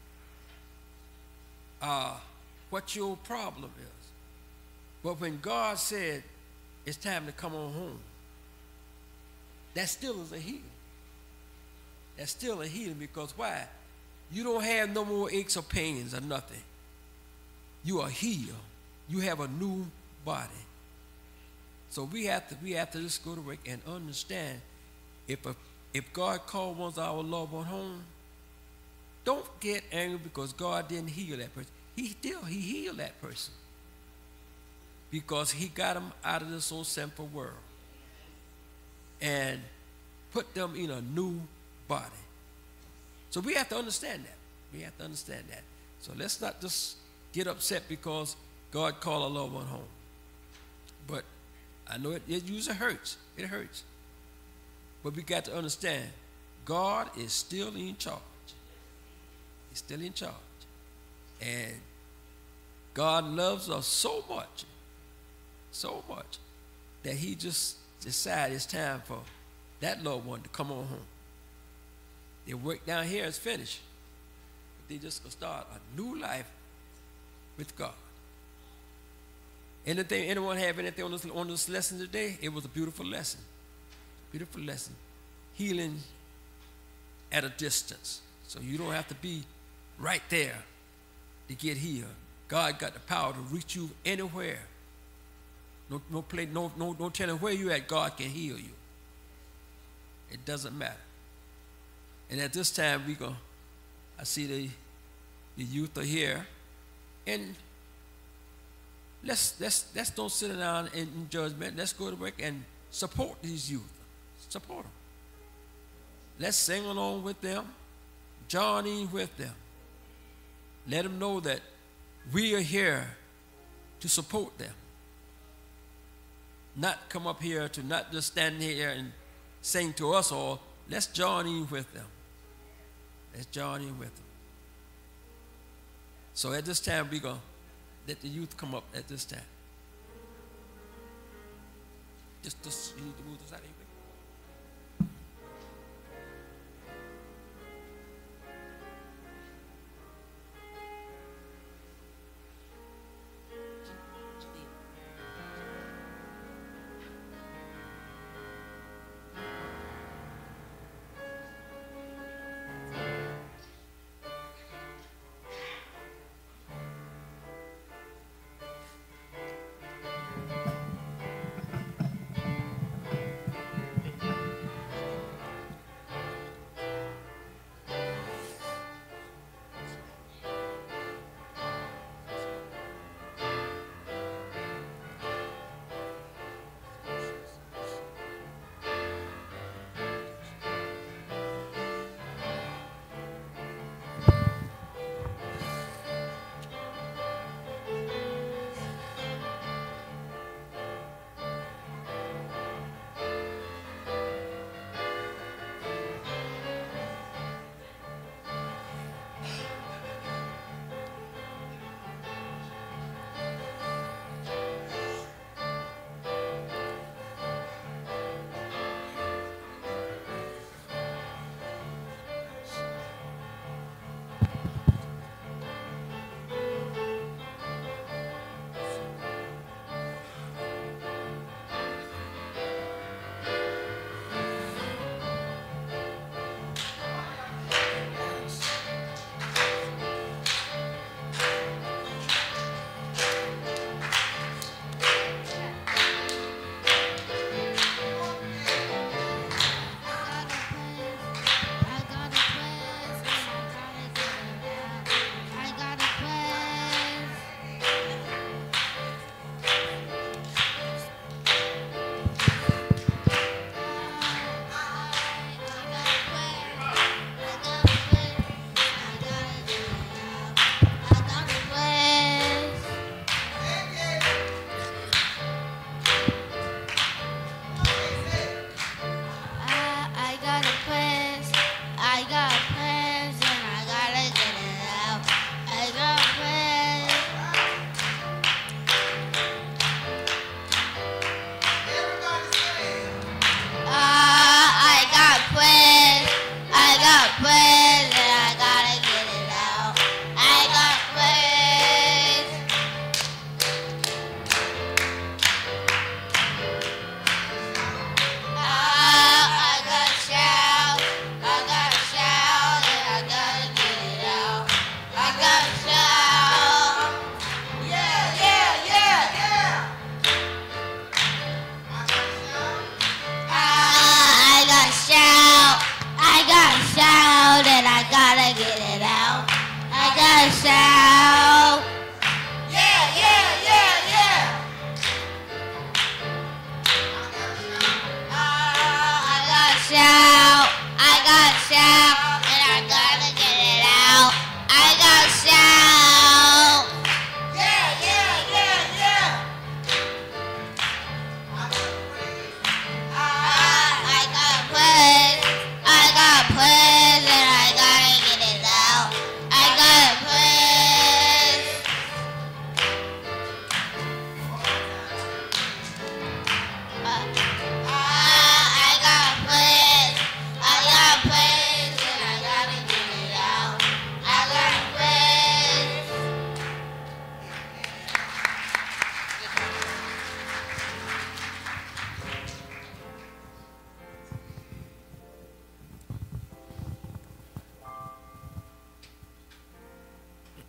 uh, what your problem is, but when God said it's time to come on home, that still is a healing. That's still a healing, because why? You don't have no more aches or pains or nothing. You are healed. You have a new body. So we have to we have to just go to work and understand, if a, if God called one of our loved one home, don't get angry because God didn't heal that person. He still he healed that person, because He got them out of this old sinful world and put them in a new body. So we have to understand that. We have to understand that. So let's not just get upset because God called a loved one home. But I know it, it usually hurts. It hurts. But we got to understand, God is still in charge. He's still in charge. And God loves us so much, so much, that he just decided it's time for that loved one to come on home. Their work down here is finished. But they just gonna start a new life with God. Anything, anyone have anything on this, on this lesson today? It was a beautiful lesson. Beautiful lesson. Healing at a distance. So you don't have to be right there to get healed. God got the power to reach you anywhere. No, no, play, no, no, no telling where you at. God can heal you. It doesn't matter. And at this time, we go. I see the the youth are here, and let's let's let's don't sit down in, in judgment. Let's go to work and support these youth. Support them. Let's sing along with them, join in with them. Let them know that we are here to support them. Not come up here to not just stand here and sing to us all. Let's join in with them. Let's join in with them. So at this time, we're going to let the youth come up at this time. Just, just you need to move this out of your way.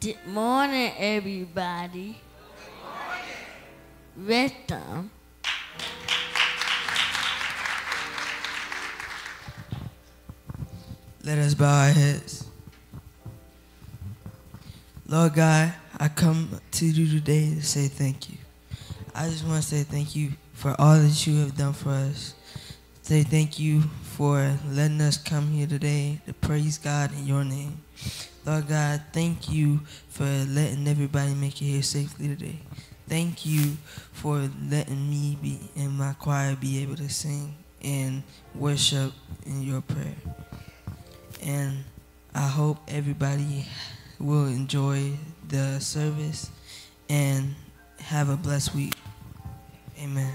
Good morning, everybody. Good morning. Rhythm. Let us bow our heads. Lord God, I come to you today to say thank you. I just want to say thank you for all that you have done for us. Say thank you for letting us come here today to praise God in your name. Lord God, thank you for letting everybody make it here safely today. Thank you for letting me be and my choir be able to sing and worship in your prayer. And I hope everybody will enjoy the service and have a blessed week. Amen.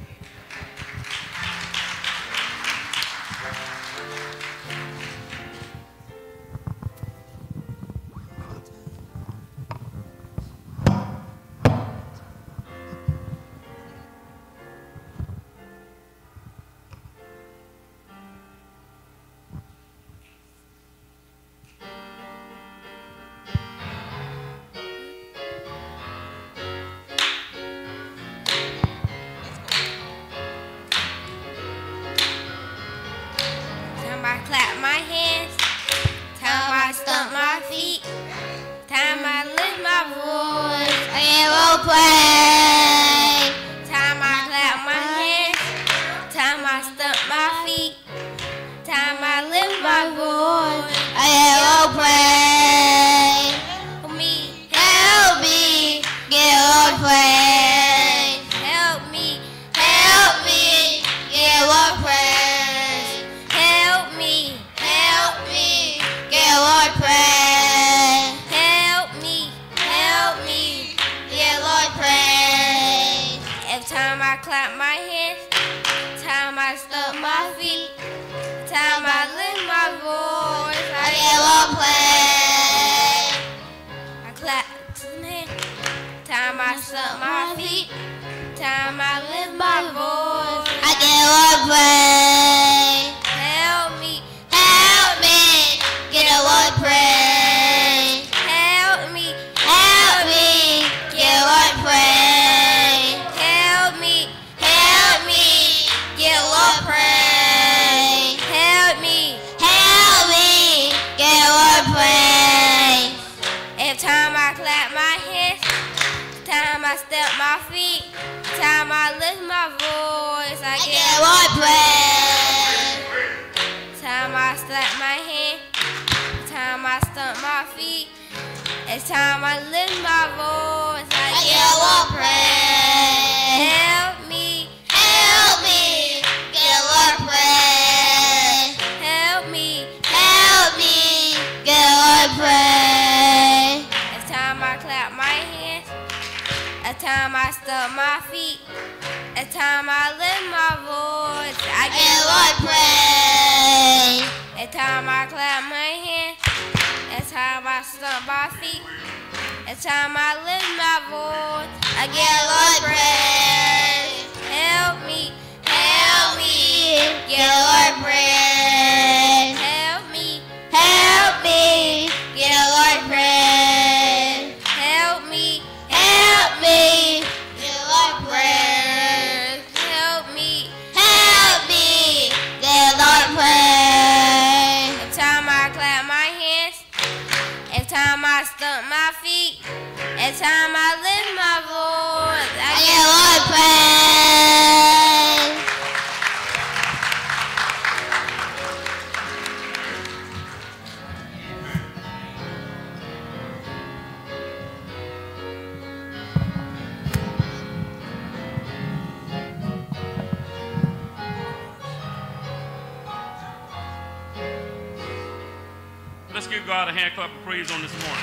Let's give God a hand clap of praise on this morning.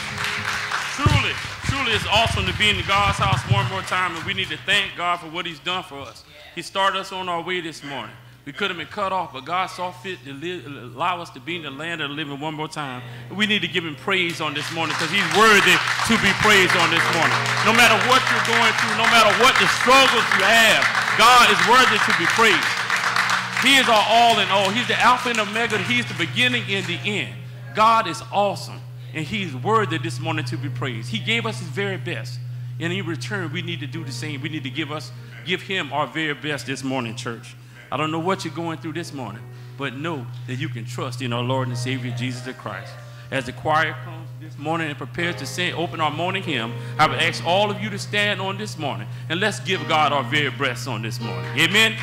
Truly, truly it's awesome to be in God's house one more time, and we need to thank God for what he's done for us. He started us on our way this morning. We could have been cut off, but God saw fit to live, allow us to be in the land of the living one more time. And we need to give him praise on this morning because he's worthy to be praised on this morning. No matter what you're going through, no matter what the struggles you have, God is worthy to be praised. He is our all in all. He's the Alpha and Omega. He's the beginning and the end. God is awesome. And he's worthy this morning to be praised. He gave us his very best. And in return, we need to do the same. We need to give us, give him our very best this morning, church. I don't know what you're going through this morning, but know that you can trust in our Lord and Savior, Jesus the Christ. As the choir comes this morning and prepares to sing, open our morning hymn, I would ask all of you to stand on this morning, and let's give God our very best on this morning. Amen.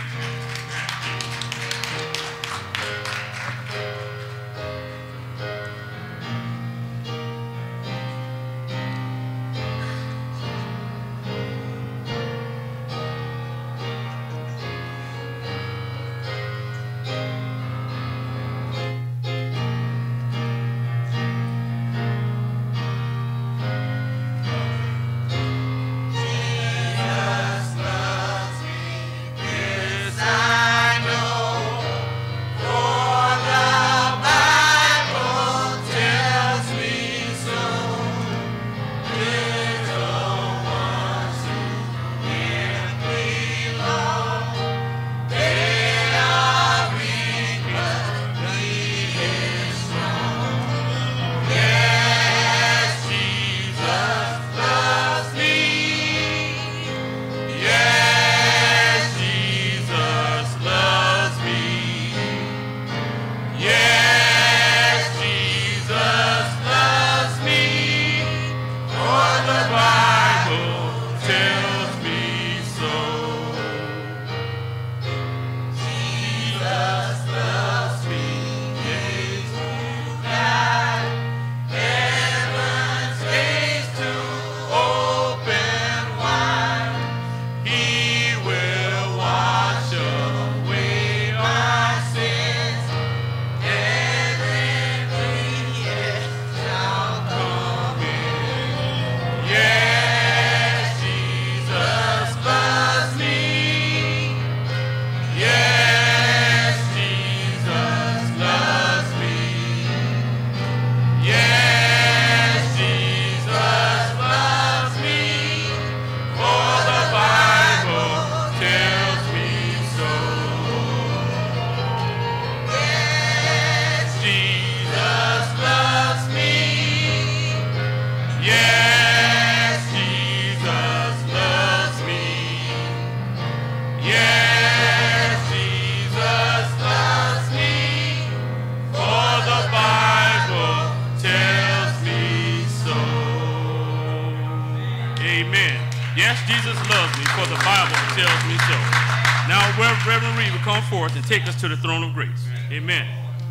And take us to the throne of grace. Amen.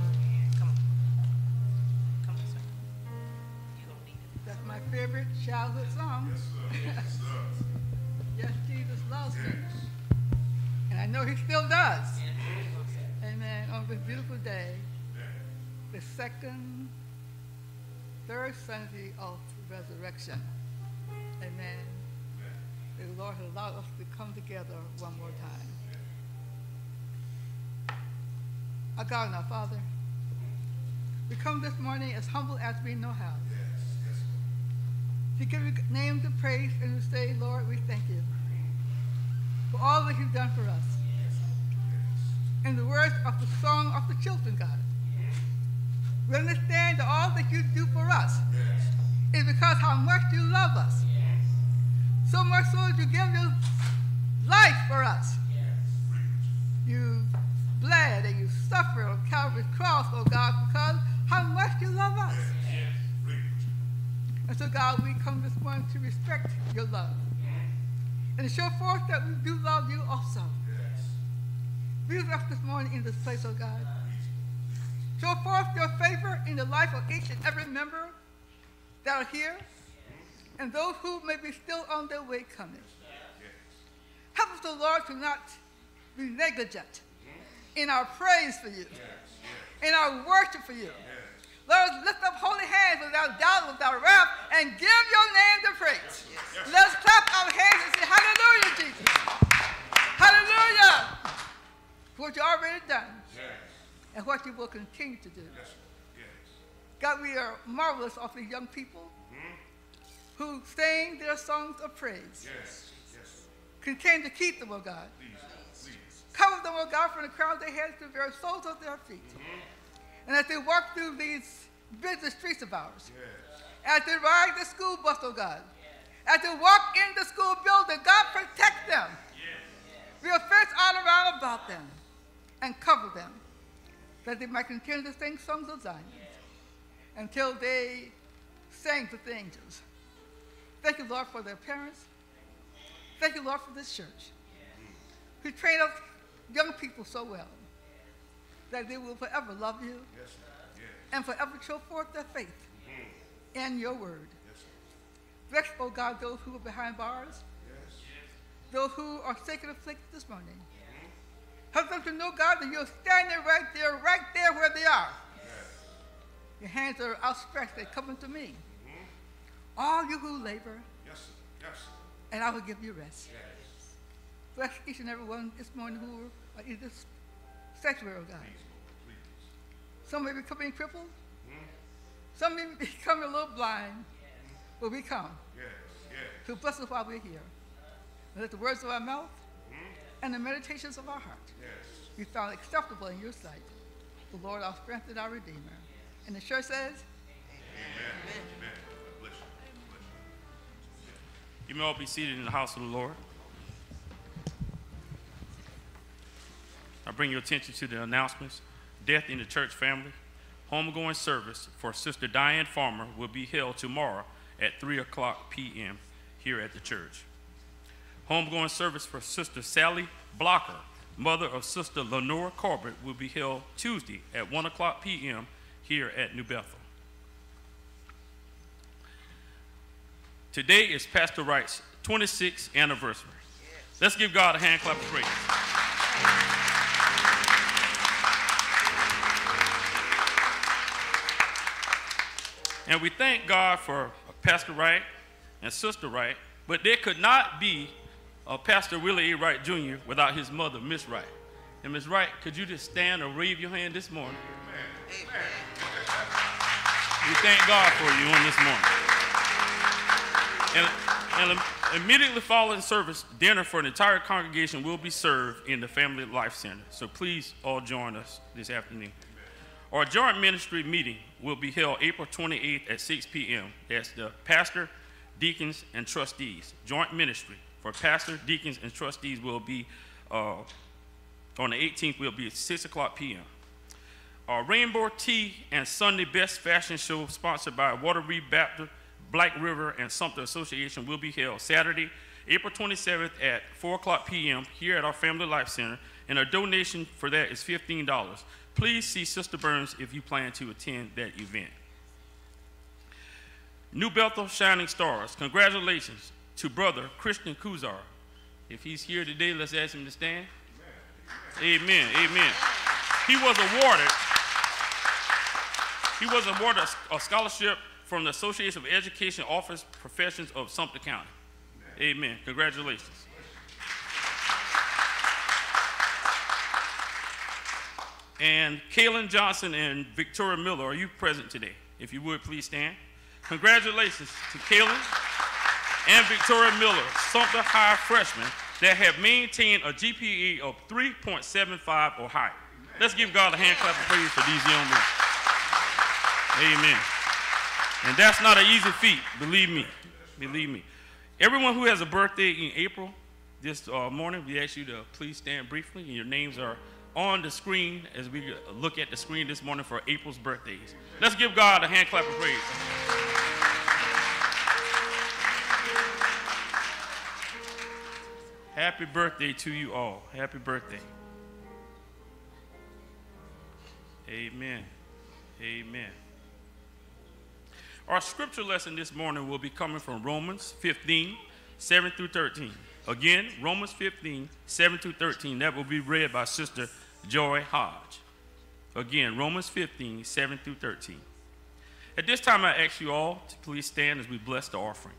That's my favorite childhood song. Yes, Jesus loves me. And I know he still does. Amen. On this beautiful day, the second, third Sunday of resurrection. Amen. The Lord has allowed us to come together one more time. Our God and our Father, we come this morning as humble as we know how. Yes, yes. To give your name the praise and to say, Lord, we thank you for all that you've done for us. Yes. In the words of the song of the children, God, yes. We understand that all that you do for us yes. is because how much you love us. Yes. So much so that you give your life for us. Yes. You bled and you suffered on Calvary's cross, oh God, because how much you love us. Yes. And so, God, we come this morning to respect your love and to show forth that we do love you also. Yes. Be with us this morning in this place, oh God. Show forth your favor in the life of each and every member that are here and those who may be still on their way coming. Help us, oh Lord, to not be negligent in our praise for you, yes, yes. in our worship for you. Yes. Let us lift up holy hands without doubt, without wrath, and give your name the praise. Yes. Yes. Let us clap our hands and say, hallelujah, Jesus. Hallelujah. For what you already done yes. and what you will continue to do. Yes. Yes. God, we are marvelous of the young people mm-hmm. who sing their songs of praise. Yes. Yes. Continue to keep them, oh God. Please. Cover them, oh God, from the crown of their heads to the very soles of their feet. Mm-hmm. And as they walk through these busy streets of ours, yes. As they ride the school bus, oh God. As they walk in the school building, God, protect them. Be a fence all around about them and cover them, that they might continue to sing songs of Zion until they sing with the angels. Thank you, Lord, for their parents. Thank you, Lord, for this church, who train up young people so well that they will forever love you and forever show forth their faith in your word. Bless, oh God, those who are behind bars, those who are sick and afflicted this morning. Help them to know, God, that you're standing right there, right there where they are. Your hands are outstretched, they come unto me. All you who labor, and I will give you rest. Bless each and every one this morning who are in this sanctuary, oh God. Some may be becoming crippled. Some may be becoming a little blind. But we come to bless us while we're here. And let the words of our mouth and the meditations of our heart be found acceptable in your sight. The Lord, our strength and our Redeemer. And the church says, Amen. Amen. Amen. Bless you. Bless you. You may all be seated in the house of the Lord. I bring your attention to the announcements. Death in the church family. Homegoing service for Sister Diane Farmer will be held tomorrow at three o'clock p m here at the church. Homegoing service for Sister Sally Blocker, mother of Sister Lenora Corbett, will be held Tuesday at one o'clock p m here at New Bethel. Today is Pastor Wright's twenty-sixth anniversary. Let's give God a hand clap of praise. And we thank God for Pastor Wright and Sister Wright, but there could not be a Pastor Willie A. Wright Junior without his mother, Miss Wright. And Miss Wright, could you just stand or wave your hand this morning? Amen. We thank God for you on this morning. And, and immediately following service, dinner for the entire congregation will be served in the Family Life Center. So please all join us this afternoon. Our joint ministry meeting will be held April twenty-eighth at six p m That's the pastor, deacons, and trustees. Joint ministry for pastor, deacons, and trustees will be uh, on the eighteenth. Will be at six o'clock p m Our Rainbow Tea and Sunday Best Fashion Show, sponsored by Waterbury Baptist, Black River, and Sumter Association, will be held Saturday, April twenty-seventh at four o'clock p m here at our Family Life Center, and our donation for that is fifteen dollars. Please see Sister Burns if you plan to attend that event. New Bethel Shining Stars, congratulations to Brother Christian Kuzar. If he's here today, let's ask him to stand. Amen. Amen. Amen. He was awarded, he was awarded a scholarship from the Association of Education Office Professions of Sumter County. Amen. Amen. Congratulations. And Kaylin Johnson and Victoria Miller, are you present today? If you would, please stand. Congratulations to Kaylin and Victoria Miller, Sumter High freshmen, that have maintained a G P A of three point seven five or higher. Let's give God a hand clap of praise for these young men. Amen. And that's not an easy feat, believe me. Believe me. Everyone who has a birthday in April this uh, morning, we ask you to please stand briefly, and your names are on the screen as we look at the screen this morning for April's birthdays. Let's give God a hand clap of praise. Happy birthday to you all. Happy birthday. Amen. Amen. Our scripture lesson this morning will be coming from Romans fifteen, seven through thirteen. Again, Romans fifteen, seven through thirteen. That will be read by Sister Joy Hodge. Again, Romans fifteen, seven through thirteen. At this time, I ask you all to please stand as we bless the offering.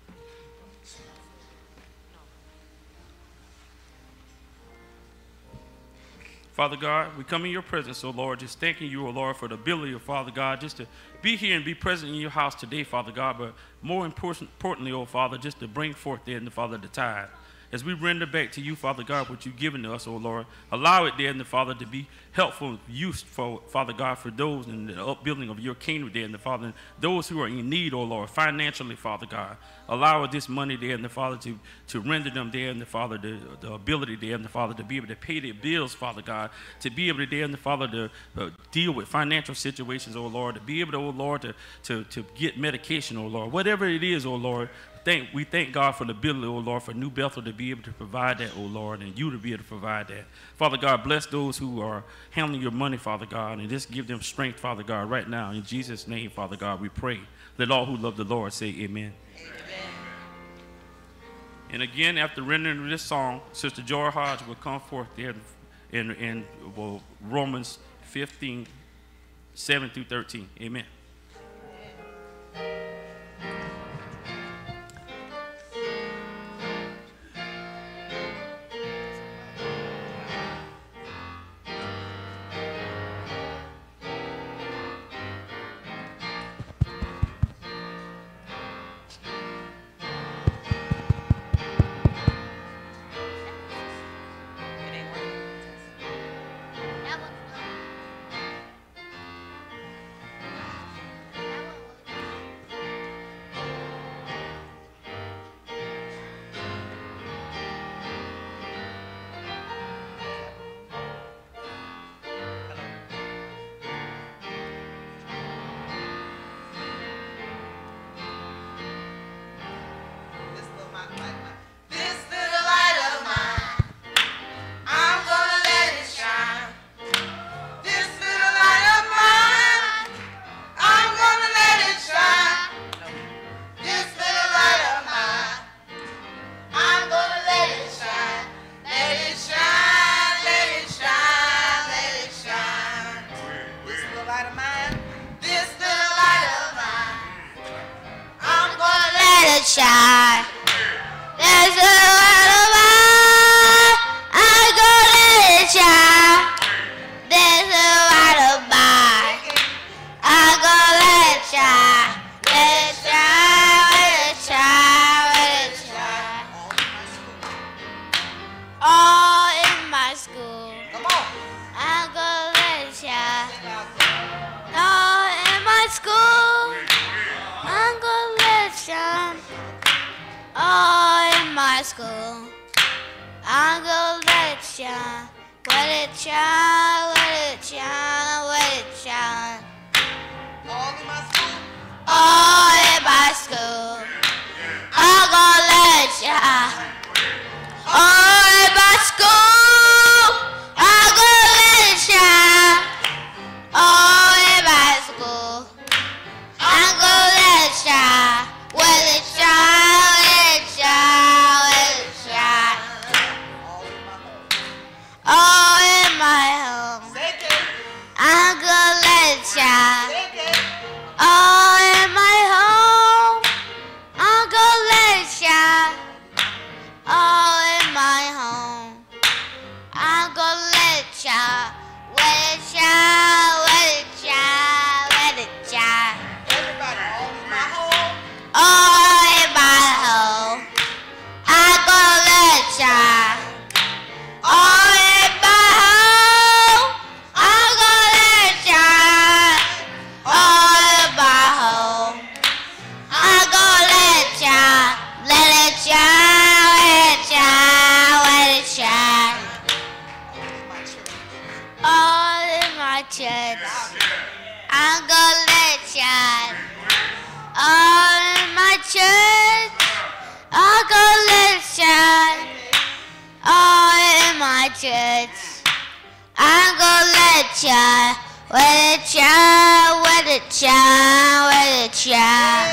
Father God, we come in your presence, oh Lord, just thanking you, oh Lord, for the ability of Father God, just to be here and be present in your house today, Father God, but more important, importantly, oh Father, just to bring forth then, Father, the tithe. as we render back to you, Father God, what you've given to us, oh Lord, allow it, dear Heavenly Father, to be helpful use for, Father God, for those in the upbuilding of your kingdom, dear Heavenly Father, and those who are in need, oh Lord, financially, Father God. Allow this money, dear Heavenly Father, to, to render them, dear Heavenly Father, the, the ability, dear Heavenly Father, to be able to pay their bills, Father God, to be able to, dear Heavenly Father, to uh, deal with financial situations, oh Lord, to be able to, oh Lord, to, to, to get medication, oh Lord, whatever it is, oh Lord. Thank, we thank God for the ability, oh Lord, for New Bethel to be able to provide that, oh Lord, and you to be able to provide that. Father God, bless those who are handling your money, Father God, and just give them strength, Father God, right now. In Jesus' name, Father God, we pray. Let all who love the Lord say amen. Amen. And again, after rendering this song, Sister Joy Hodge will come forth there in, in well, Romans fifteen, seven through thirteen. Amen. Shine. There's a light of mine. I'm gonna let it shine. There's a light of mine. I'm gonna let it shine. Let it shine, let it shine, let it shine. All in my school. Come on. I'm gonna let it shine. All in my school. I'm gonna let it shine. Oh, in my school, I'm gonna let it shine, let it shine, let it shine, let it shine. All in my school, all in my school, I'm gonna let it shine. All in my school, I'm gonna let it shine. All in my school, I'm gonna let it shine, let it shine. Oh, in my home, I'm gonna let it shine. Oh, in my home, I'm gonna let it shine. Oh, in my home, I'm gonna let it shine. Let it shine, let it shine, let it shine. Everybody, all in my home. Oh, in my home, I'm gonna let it shine. Oh, church, I'm gonna let it shine. All in my church, I'm gonna let it shine. All in my church, I'm gonna let it shine. Let it shine, let it shine, let it shine.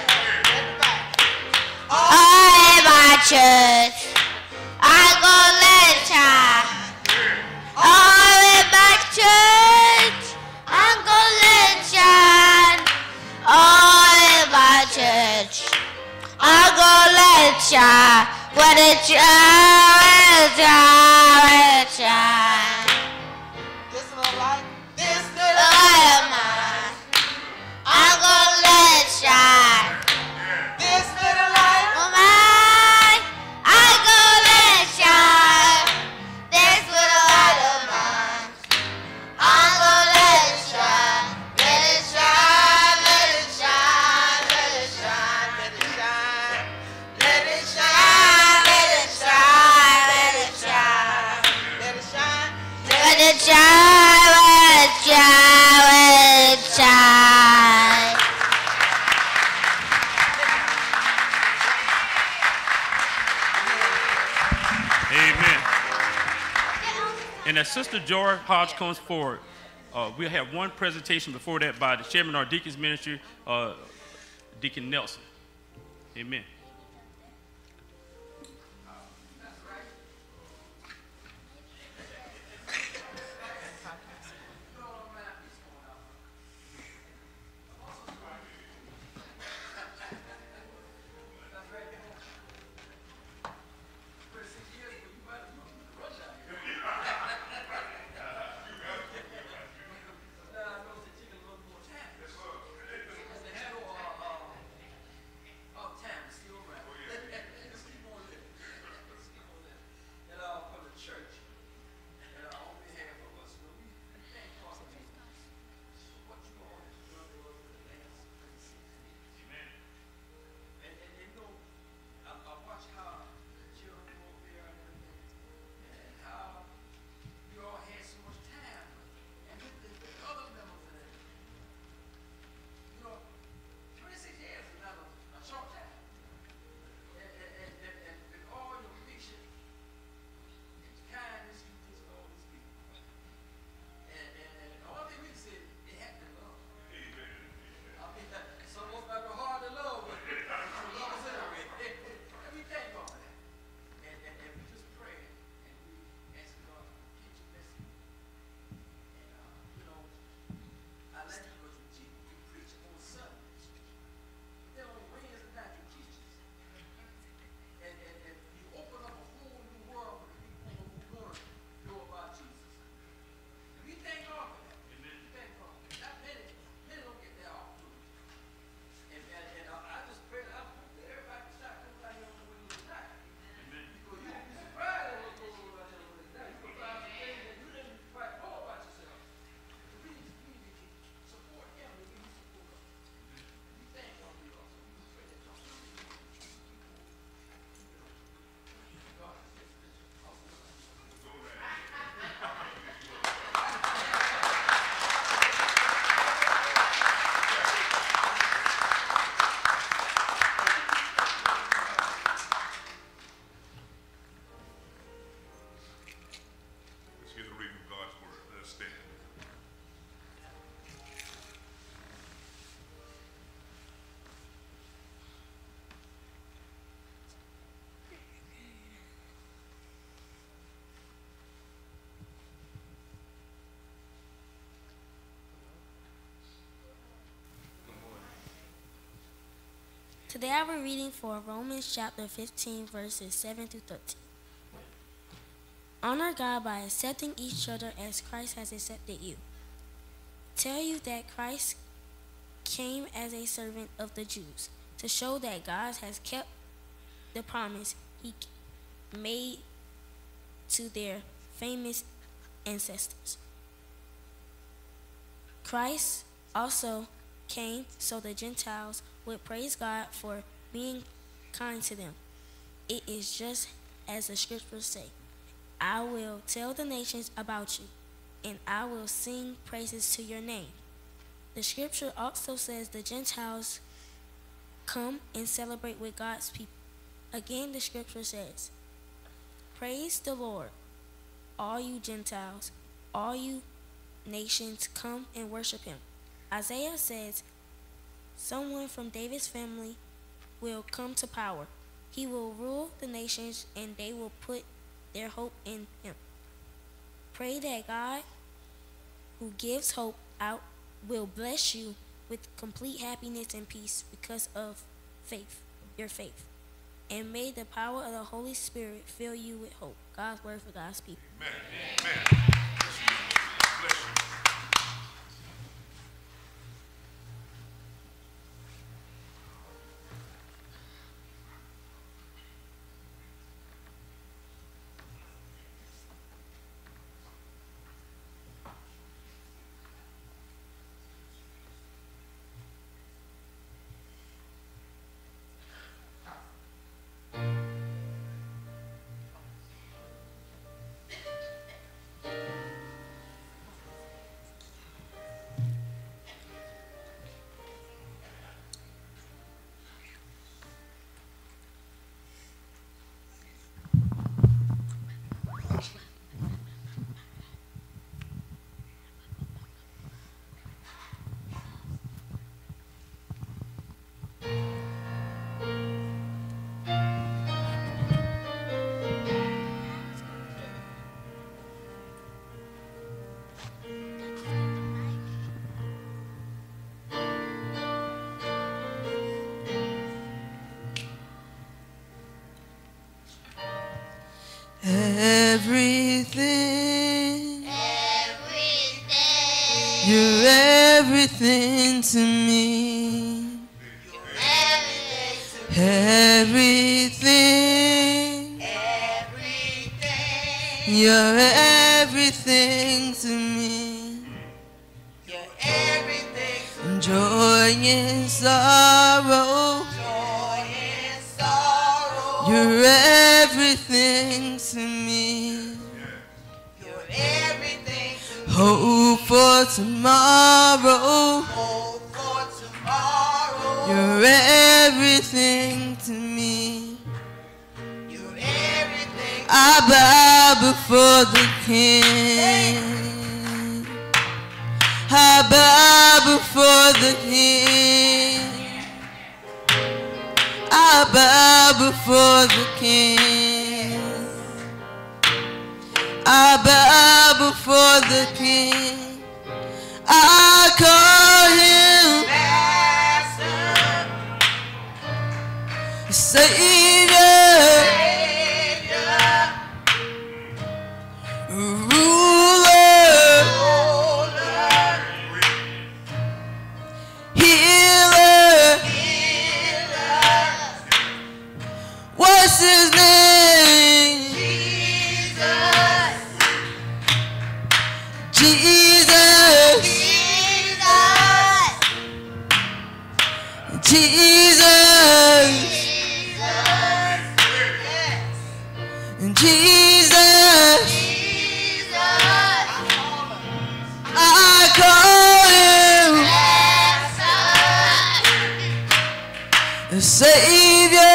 All in my church, I'm gonna let it shine. All in my church, I'm gonna let it shine. All in my church, I'm gonna let it shine. Let it shine, let it shine, let it shine. This little light, this little light of mine, I'm gonna let it shine. This little light of mine, I'm gonna And as Sister Joy Hodge comes forward, uh, we'll have one presentation before that by the chairman of our deacons ministry, uh, Deacon Nelson. Amen. Today I will be reading for Romans chapter fifteen, verses seven through thirteen. Honor God by accepting each other as Christ has accepted you. Tell you that Christ came as a servant of the Jews to show that God has kept the promise he made to their famous ancestors. Christ also came so the Gentiles would praise God for being kind to them. It is just as the scriptures say, I will tell the nations about you, and I will sing praises to your name. The scripture also says the Gentiles come and celebrate with God's people. Again, the scripture says, praise the Lord, all you Gentiles, all you nations, come and worship him. Isaiah says, someone from David's family will come to power. He will rule the nations, and they will put their hope in him. Pray that God, who gives hope out, will bless you with complete happiness and peace because of faith, your faith. And may the power of the Holy Spirit fill you with hope. God's word for God's people. Amen. Amen. Bless you. Everything. Everything. You're everything to me. Everything. Everything. You're everything to me. You're everything to me. Joy and sorrow. Joy and sorrow. You're everything to me. You're everything to me. Hope for tomorrow. Hope for tomorrow. You're everything to me. You're everything. I bow before the King. I bow before the King. I bow before the King. I bow before the King. I call him Master. Savior. What's his name? Jesus. Jesus. Jesus. Jesus. Jesus. Jesus. Jesus. I call him Master. Savior.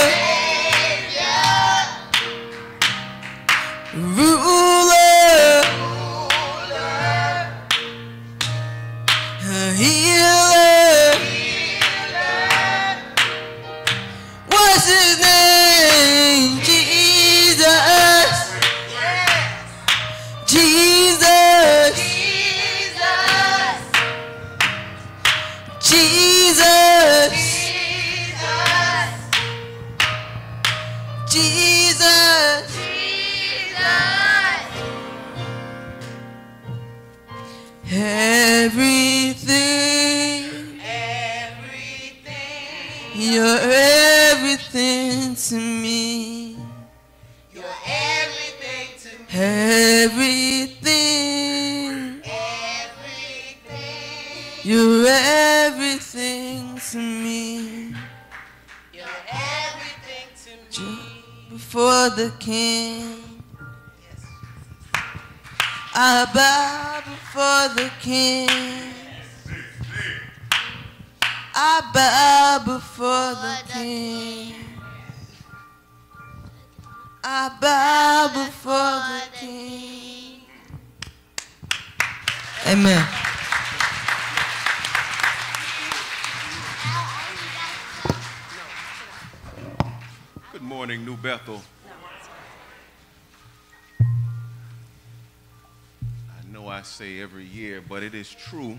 Ruler, healer, what's his name? Jesus, Jesus, Jesus, Jesus. Everything, Everything. you're everything to me. You're everything to me. Everything, Everything. you're everything to me. You're everything to me. Before the King, Yes. I bow before the King. I bow before the King. I bow before the King. Amen. Good morning, New Bethel. I know I say every year, but it is true.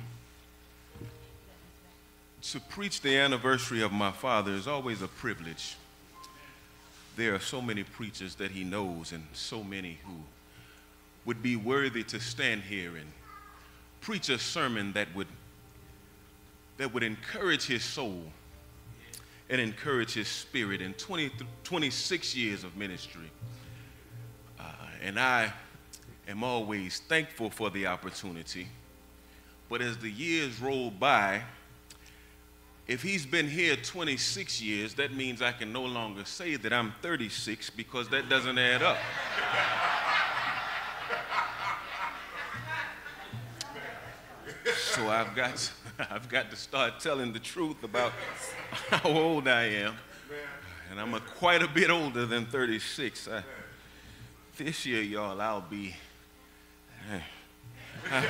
To preach the anniversary of my father is always a privilege. There are so many preachers that he knows and so many who would be worthy to stand here and preach a sermon that would, that would encourage his soul and encourage his spirit in twenty, twenty-six years of ministry. Uh, and I am always thankful for the opportunity. But as the years roll by, if he's been here twenty-six years, that means I can no longer say that I'm thirty-six because that doesn't add up. So I've got, I've got to start telling the truth about how old I am. And I'm a, quite a bit older than thirty-six. I, this year, y'all, I'll be, I,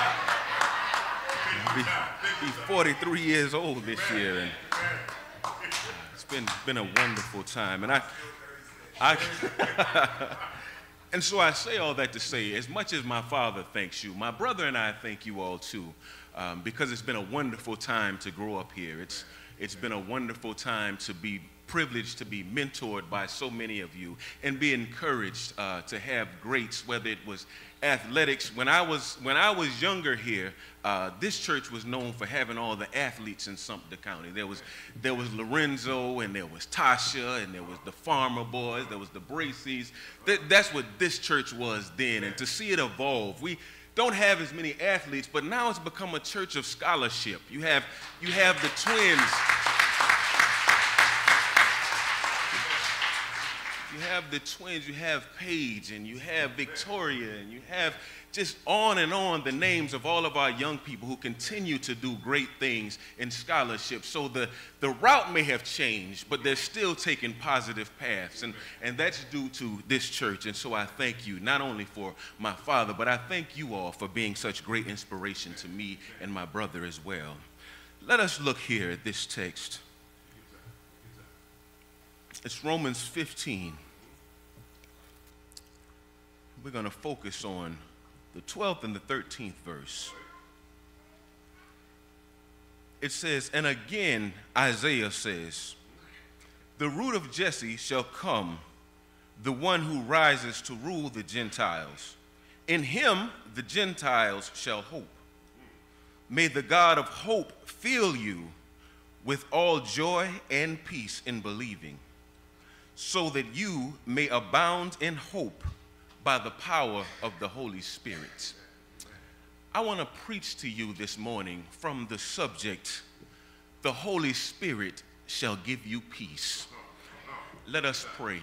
I'll be, be forty-three years old this year. And it's been, been a wonderful time. And I, I And so I say all that to say, as much as my father thanks you, my brother and I thank you all too, um, because it's been a wonderful time to grow up here. It's, it's been a wonderful time to be privilege to be mentored by so many of you and be encouraged uh, to have greats, whether it was athletics. When I was, when I was younger here, uh, this church was known for having all the athletes in Sumter County. There was, there was Lorenzo, and there was Tasha, and there was the Farmer Boys, there was the Bracy's. That, that's what this church was then, and to see it evolve. We don't have as many athletes, but now it's become a church of scholarship. You have, you have the twins. You have the twins, you have Paige, and you have Victoria, and you have just on and on the names of all of our young people who continue to do great things in scholarship. So the, the route may have changed, but they're still taking positive paths, and, and that's due to this church. And so I thank you, not only for my father, but I thank you all for being such great inspiration to me and my brother as well. Let us look here at this text. It's Romans fifteen. We're going to focus on the twelfth and the thirteenth verse. It says, and again Isaiah says, the root of Jesse shall come, the one who rises to rule the Gentiles. In him the Gentiles shall hope. May the God of hope fill you with all joy and peace in believing, so that you may abound in hope by the power of the Holy Spirit. I want to preach to you this morning from the subject, the Holy Spirit shall give you peace. Let us pray.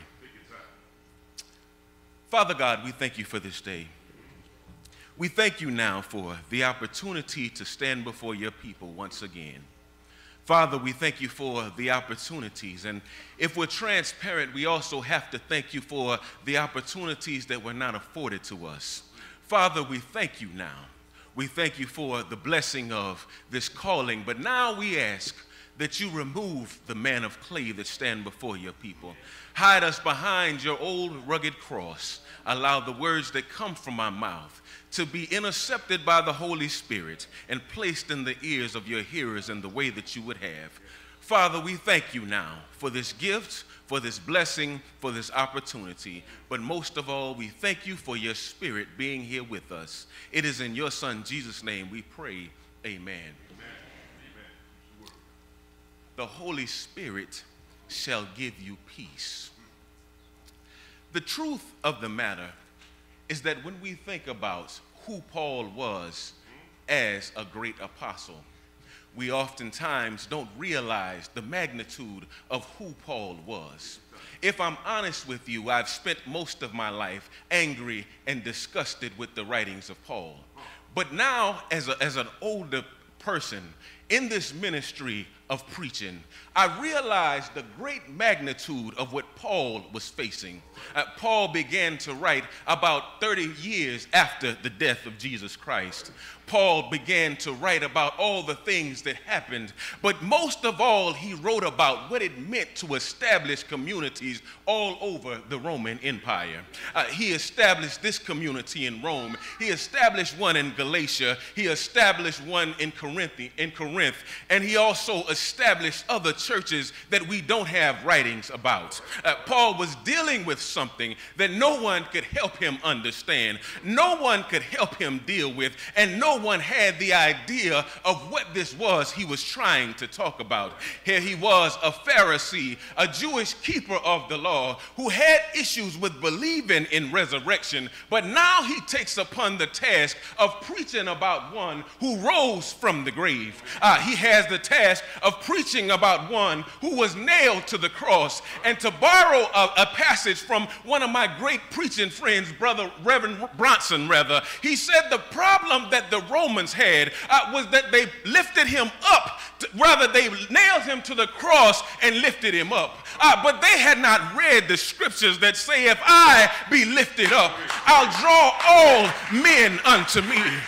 Father God, we thank you for this day. We thank you now for the opportunity to stand before your people once again. Father, we thank you for the opportunities, and if we're transparent, we also have to thank you for the opportunities that were not afforded to us. Father, we thank you now. We thank you for the blessing of this calling, but now we ask that you remove the man of clay that stand before your people. Hide us behind your old rugged cross. Allow the words that come from my mouth to be intercepted by the Holy Spirit and placed in the ears of your hearers in the way that you would have. Father, we thank you now for this gift, for this blessing, for this opportunity. But most of all, we thank you for your Spirit being here with us. It is in your Son, Jesus' name, we pray. Amen. Amen. The Holy Spirit shall give you peace. The truth of the matter is that when we think about who Paul was as a great apostle, we oftentimes don't realize the magnitude of who Paul was. If I'm honest with you, I've spent most of my life angry and disgusted with the writings of Paul. But now, as, a, as an older person in this ministry of preaching, I realized the great magnitude of what Paul was facing. Uh, Paul began to write about thirty years after the death of Jesus Christ. Paul began to write about all the things that happened, but most of all, he wrote about what it meant to establish communities all over the Roman Empire. Uh, he established this community in Rome. He established one in Galatia. He established one in Corinth, in Corinth, and he also established other churches that we don't have writings about. Uh, Paul was dealing with something that no one could help him understand, no one could help him deal with, and no one had the idea of what this was he was trying to talk about. Here he was, a Pharisee, a Jewish keeper of the law, who had issues with believing in resurrection, but now he takes upon the task of preaching about one who rose from the grave. Uh, he has the task of preaching about one who was nailed to the cross. And to borrow a, a passage from one of my great preaching friends, Brother Reverend Bronson, rather, he said the problem that the Romans had uh, was that they lifted him up, to, rather they nailed him to the cross and lifted him up. Uh, but they had not read the scriptures that say, if I be lifted up, I'll draw all men unto me. Uh,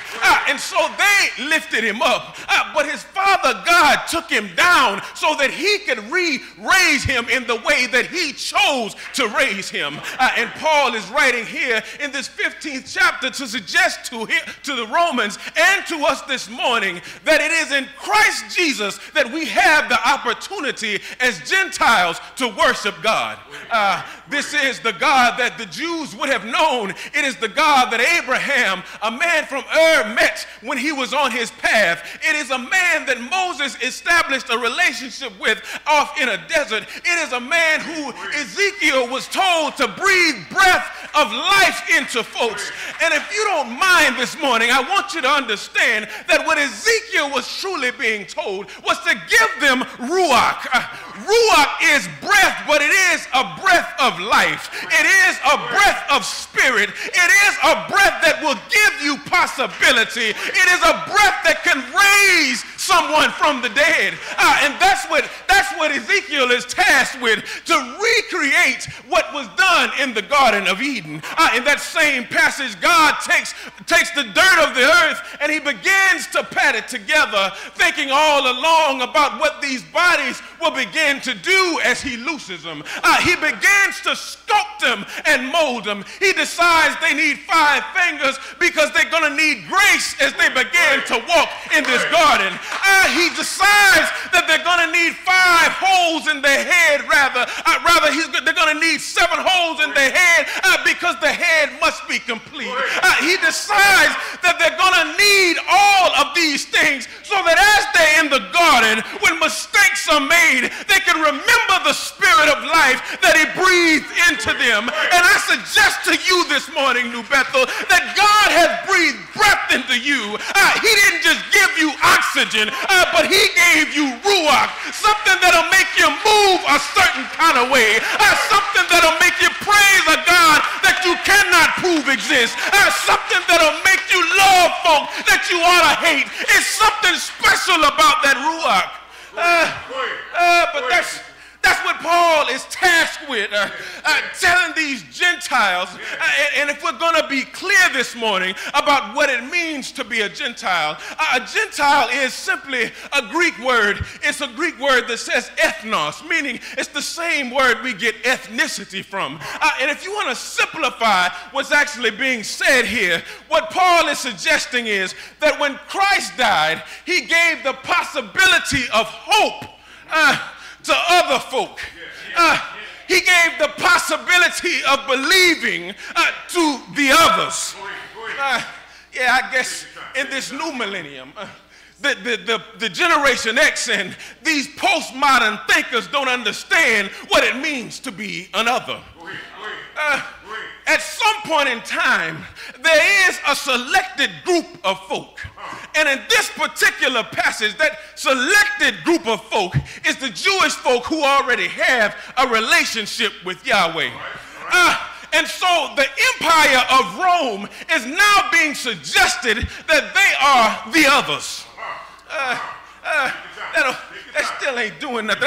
Uh, and so they lifted him up. Uh, but his father God took him down so that he could re-raise him in the way that he chose to raise him. Uh, and Paul is writing here in this fifteenth chapter to suggest to, him, to the Romans and to us this morning that it is in Christ Jesus that we have the opportunity as Gentiles to worship God. Uh, this is the God that the Jews would have known. It is the God that Abraham, a man from Ur, met when he was on his path. It is a man that Moses established a relationship with off in a desert. It is a man who Ezekiel was told to breathe breath of life into folks. And if you don't mind this morning, I want you to understand that what Ezekiel was truly being told was to give them ruach. Uh, ruach is breath, but it is a breath of life. It is a breath of spirit. It is a breath that will give you possibility. It is a breath that can raise someone from the dead. Uh, and that's what, that's what Ezekiel is tasked with, to recreate what was done in the Garden of Eden. Uh, in that same passage, God takes, takes the dirt of the earth and he begins to pat it together, thinking all along about what these bodies will begin to do as he looses them. Uh, he begins to sculpt them and mold them. He decides they need five fingers because they're going to need grace as they begin to walk in this garden. Uh, he decides that they're going to need five holes in their head, rather. Uh, rather, he's, they're going to need seven holes in their head uh, because the head must be complete. Uh, he decides that they're going to need all of these things so that as they're in the garden, when mistakes are made, they can remember the spirit of life that he breathed into them. And I suggest to you this morning, New Bethel, that God has breathed breath into you. Uh, he didn't just give you oxygen, uh, but he gave you ruach, something that'll make you move a certain kind of way, uh, something that'll make you praise a God that you cannot prove exists, uh, something that'll make you love folk that you ought to hate. It's something special about that ruach. Uh, uh, but that's That's what Paul is tasked with, uh, uh, telling these Gentiles. Uh, and, and if we're going to be clear this morning about what it means to be a Gentile, uh, a Gentile is simply a Greek word. It's a Greek word that says ethnos, meaning it's the same word we get ethnicity from. Uh, and if you want to simplify what's actually being said here, what Paul is suggesting is that when Christ died, he gave the possibility of hope Uh, to other folk. Uh, he gave the possibility of believing uh, to the others. Uh, yeah, I guess in this new millennium, uh, the, the, the, the Generation X and these postmodern thinkers don't understand what it means to be another. Uh, at some point in time, there is a selected group of folk. And in this particular passage, that selected group of folk is the Jewish folk who already have a relationship with Yahweh. Uh, and so the empire of Rome is now being suggested that they are the others. Uh, uh, that still ain't doing nothing.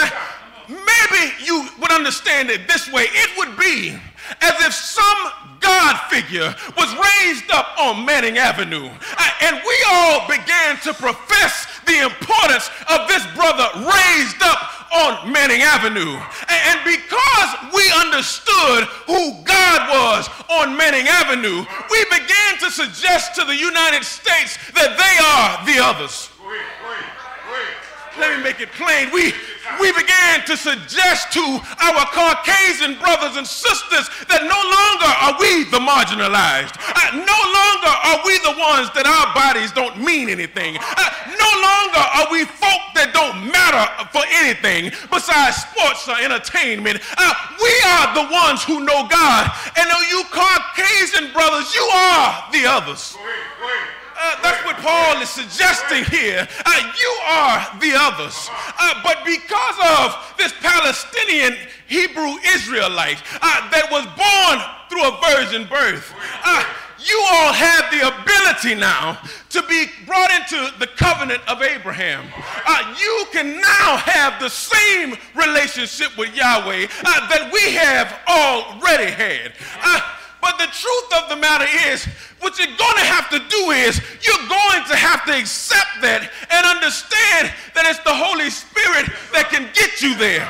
Maybe you would understand it this way. It would be as if some God figure was raised up on Manning Avenue, uh, and we all began to profess the importance of this brother raised up on Manning Avenue. And, and because we understood who God was on Manning Avenue, we began to suggest to the United States that they are the others. Let me make it plain. We, we began to suggest to our Caucasian brothers and sisters that no longer are we the marginalized. Uh, no longer are we the ones that our bodies don't mean anything. Uh, no longer are we folk that don't matter for anything besides sports or entertainment. Uh, we are the ones who know God. And though you Caucasian brothers, you are the others. Uh, that's what Paul is suggesting here. Uh, you are the others. Uh, but because of this Palestinian Hebrew Israelite uh, that was born through a virgin birth, uh, you all have the ability now to be brought into the covenant of Abraham. Uh, you can now have the same relationship with Yahweh uh, that we have already had. Uh, But But the truth of the matter is, what you're going to have to do is you're going to have to accept that and understand that it's the Holy Spirit that can get you there.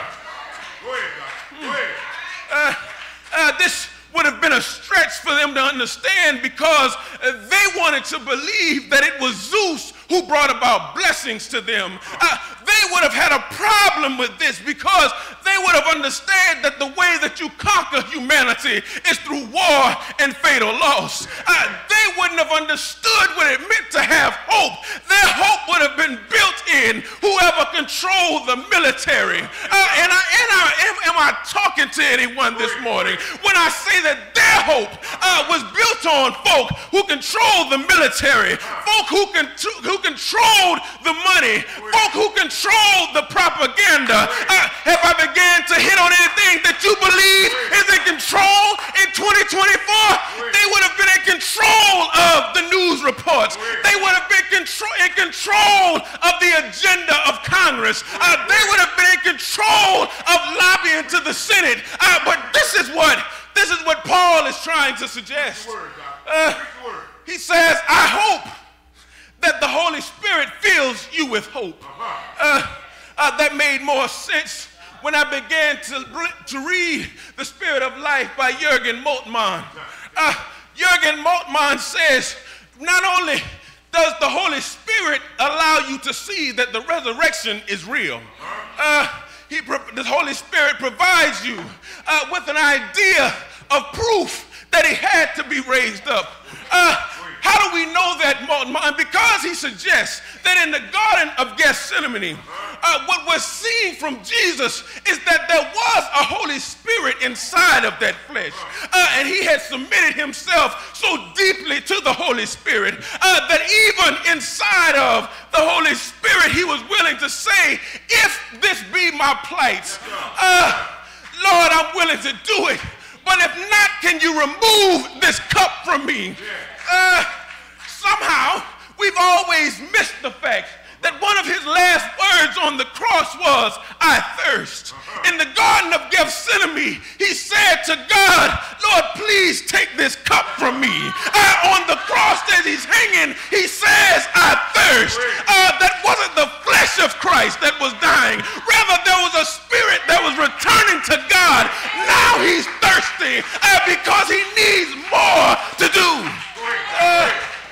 Uh, uh, this would have been a stretch for them to understand because they wanted to believe that it was Zeus who brought about blessings to them. Uh, they would have had a problem with this because they would have understood that the way that you conquer humanity is through war and fatal loss. Uh, they wouldn't have understood what it meant to have hope. Their hope would have been built in whoever controlled the military. Uh, and I, and I, am, am I talking to anyone this morning when I say that their hope uh, was built on folk who controlled the military, folk who, con who controlled the money, folk who controlled the propaganda? Uh, have I began to hit on anything that you believe is in control in twenty twenty-four? They would have been in control of the news reports. They would have been control in control of the agenda of Congress. Uh, they would have been in control of lobbying to the Senate. Uh, but this is what this is what Paul is trying to suggest. Uh, he says, I hope that the Holy Spirit fills you with hope. Uh, uh, that made more sense when I began to, to read The Spirit of Life by Jürgen Moltmann. Uh, Jürgen Moltmann says, not only does the Holy Spirit allow you to see that the resurrection is real, uh, he, the Holy Spirit provides you uh, with an idea of proof that he had to be raised up. Uh, How do we know that, Moltmann? Because he suggests that in the Garden of Gethsemane, uh, what we're seeing from Jesus is that there was a Holy Spirit inside of that flesh. Uh, and he had submitted himself so deeply to the Holy Spirit uh, that even inside of the Holy Spirit, he was willing to say, if this be my plight, uh, Lord, I'm willing to do it. But if not, can you remove this cup from me? Uh, somehow, we've always missed the fact that one of his last words on the cross was, I thirst. In the Garden of Gethsemane, he said to God, Lord, please take this cup from me. Uh, on the cross as he's hanging, he says, I thirst. Uh, that wasn't the flesh of Christ that was dying. Rather, there was a spirit that was returning to God. Now he's thirsty uh, because he needs more to do. Uh,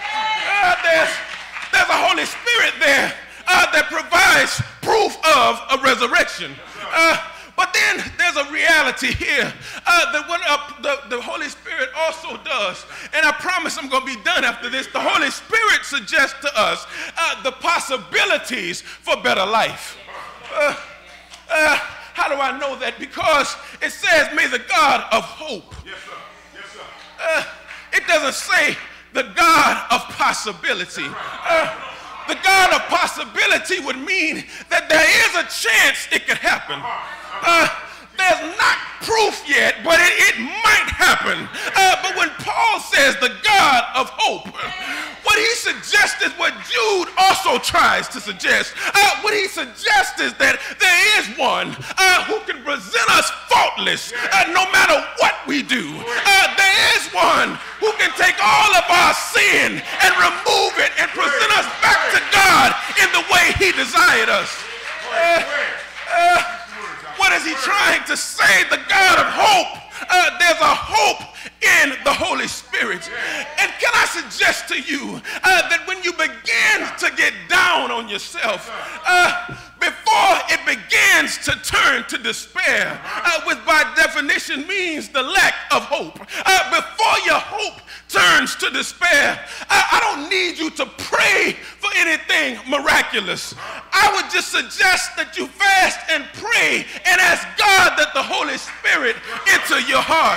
uh, there's, there's a Holy Spirit there uh, that provides proof of a resurrection. Uh, but then there's a reality here uh, that what uh, the, the Holy Spirit also does, and I promise I'm going to be done after this. The Holy Spirit suggests to us uh, the possibilities for better life. Uh, uh, how do I know that? Because it says, may the God of hope. Yes, sir. Yes, sir. Uh, it doesn't say the God of possibility. Uh, the God of possibility would mean that there is a chance it could happen. Uh, there's not proof yet, but it, it might happen. Uh, but when Paul says the God of hope, what he suggests is what Jude also tries to suggest. Uh, what he suggests is that there is one uh, who can present us faultless uh, no matter what we do. Uh, there is one who can take all of our sin and remove it and present us back to God in the way he desired us. Uh, uh, what is he trying to say? The God of hope. Uh, there's a hope in the Holy Spirit. And can I suggest to you uh, that when you begin to get down on yourself, uh, before it begins to turn to despair, uh, which by definition means the lack of hope, uh, before your hope turns to despair, I, I don't need you to pray for anything miraculous. I would just suggest that you fast and pray and ask God that the Holy Spirit enter your heart.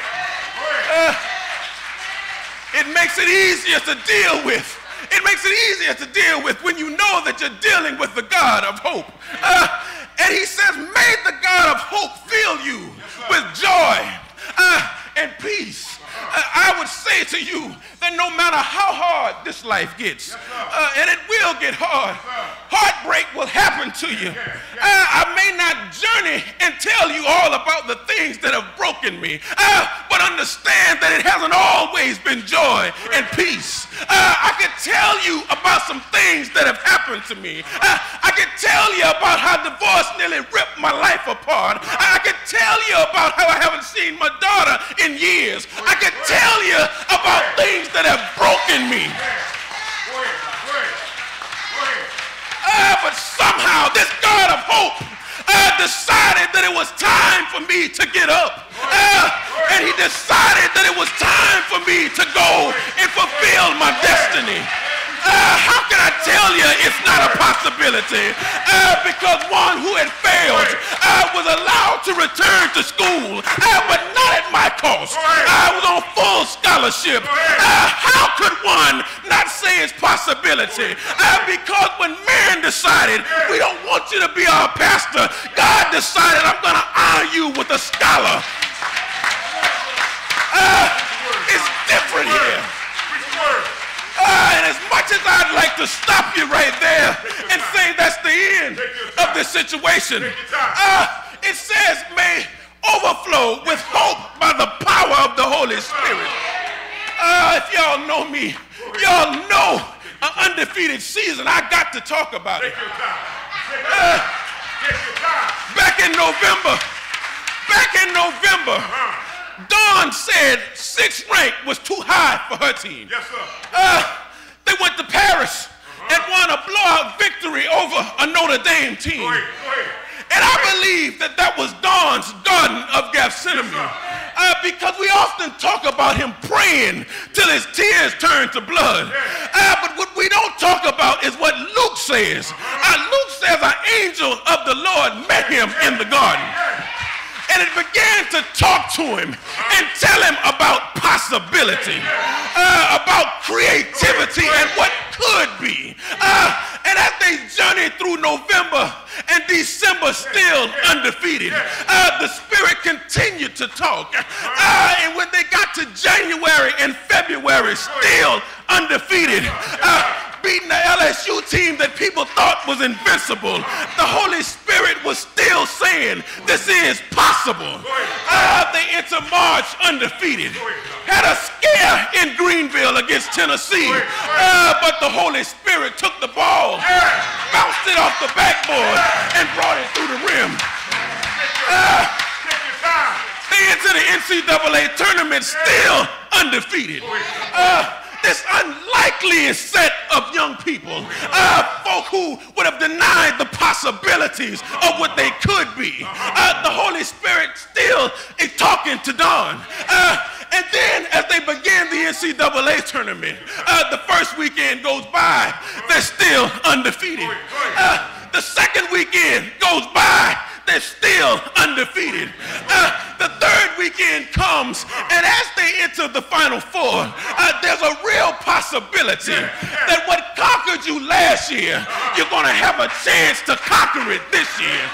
Uh, it makes it easier to deal with. It makes it easier to deal with when you know that you're dealing with the God of hope. Uh, and he says, may the God of hope fill you with joy uh, and peace. Uh, I would say to you that no matter how hard this life gets, uh, and it will get hard, heartbreak will happen to you. Uh, I may not journey and tell you all about the things that have broken me, uh, but understand that it hasn't always been joy and peace. Uh, I can tell you about some things that have happened to me. Uh, I can tell you about how divorce nearly ripped my life apart. I can tell you about how I haven't seen my daughter in years. I can tell you about things that have broken me. Uh, but somehow this God of hope uh, decided that it was time for me to get up. Uh, and he decided that it was time for me to go and fulfill my destiny. Uh, how can I tell you it's not a possibility? Uh, because one who had failed uh, was allowed to return to school, uh, but not at my cost. I was on full scholarship. Uh, how could one not say it's possibility? Uh, because when man decided, we don't want you to be our pastor, God decided, I'm going to honor you with a scholar. Uh, it's different here. Uh, and as much as I'd like to stop you right there and say that's the end of this situation, uh, it says may overflow with hope by the power of the Holy Spirit. Uh, if y'all know me, y'all know an undefeated season. I got to talk about it. Uh, back in November, back in November, Dawn said sixth rank was too high for her team. Yes, sir. Uh, they went to Paris and won a blowout victory over a Notre Dame team. Go ahead, go ahead. And I believe that that was Dawn's Garden of Gethsemane. Yes, uh, because we often talk about him praying till his tears turn to blood. Yes. Uh, but what we don't talk about is what Luke says. Uh, Luke says an angel of the Lord met him in the garden. And it began to talk to him and tell him about possibility, uh, about creativity and what could be. Uh, and as they journeyed through November and December still undefeated, uh, the Spirit continued to talk. Uh, and when they got to January and February, still undefeated, uh, beating the L S U team that people thought was invincible, the Holy Spirit was still saying, this is possible. Uh, they enter March undefeated. Had a scare in Greenville against Tennessee, uh, but the Holy Spirit took the ball, bounced it off the backboard, and brought it through the rim. Uh, they enter the N C double A tournament still undefeated. Uh, This unlikeliest set of young people, uh, folk who would have denied the possibilities of what they could be. Uh, the Holy Spirit still is talking to Dawn. Uh, and then as they begin the N C double A tournament, uh, the first weekend goes by, they're still undefeated. Uh, the second weekend goes by, they're still undefeated. Uh, the third weekend comes, and as they enter the Final Four, uh, there's a real possibility that what conquered you last year, you're going to have a chance to conquer it this year.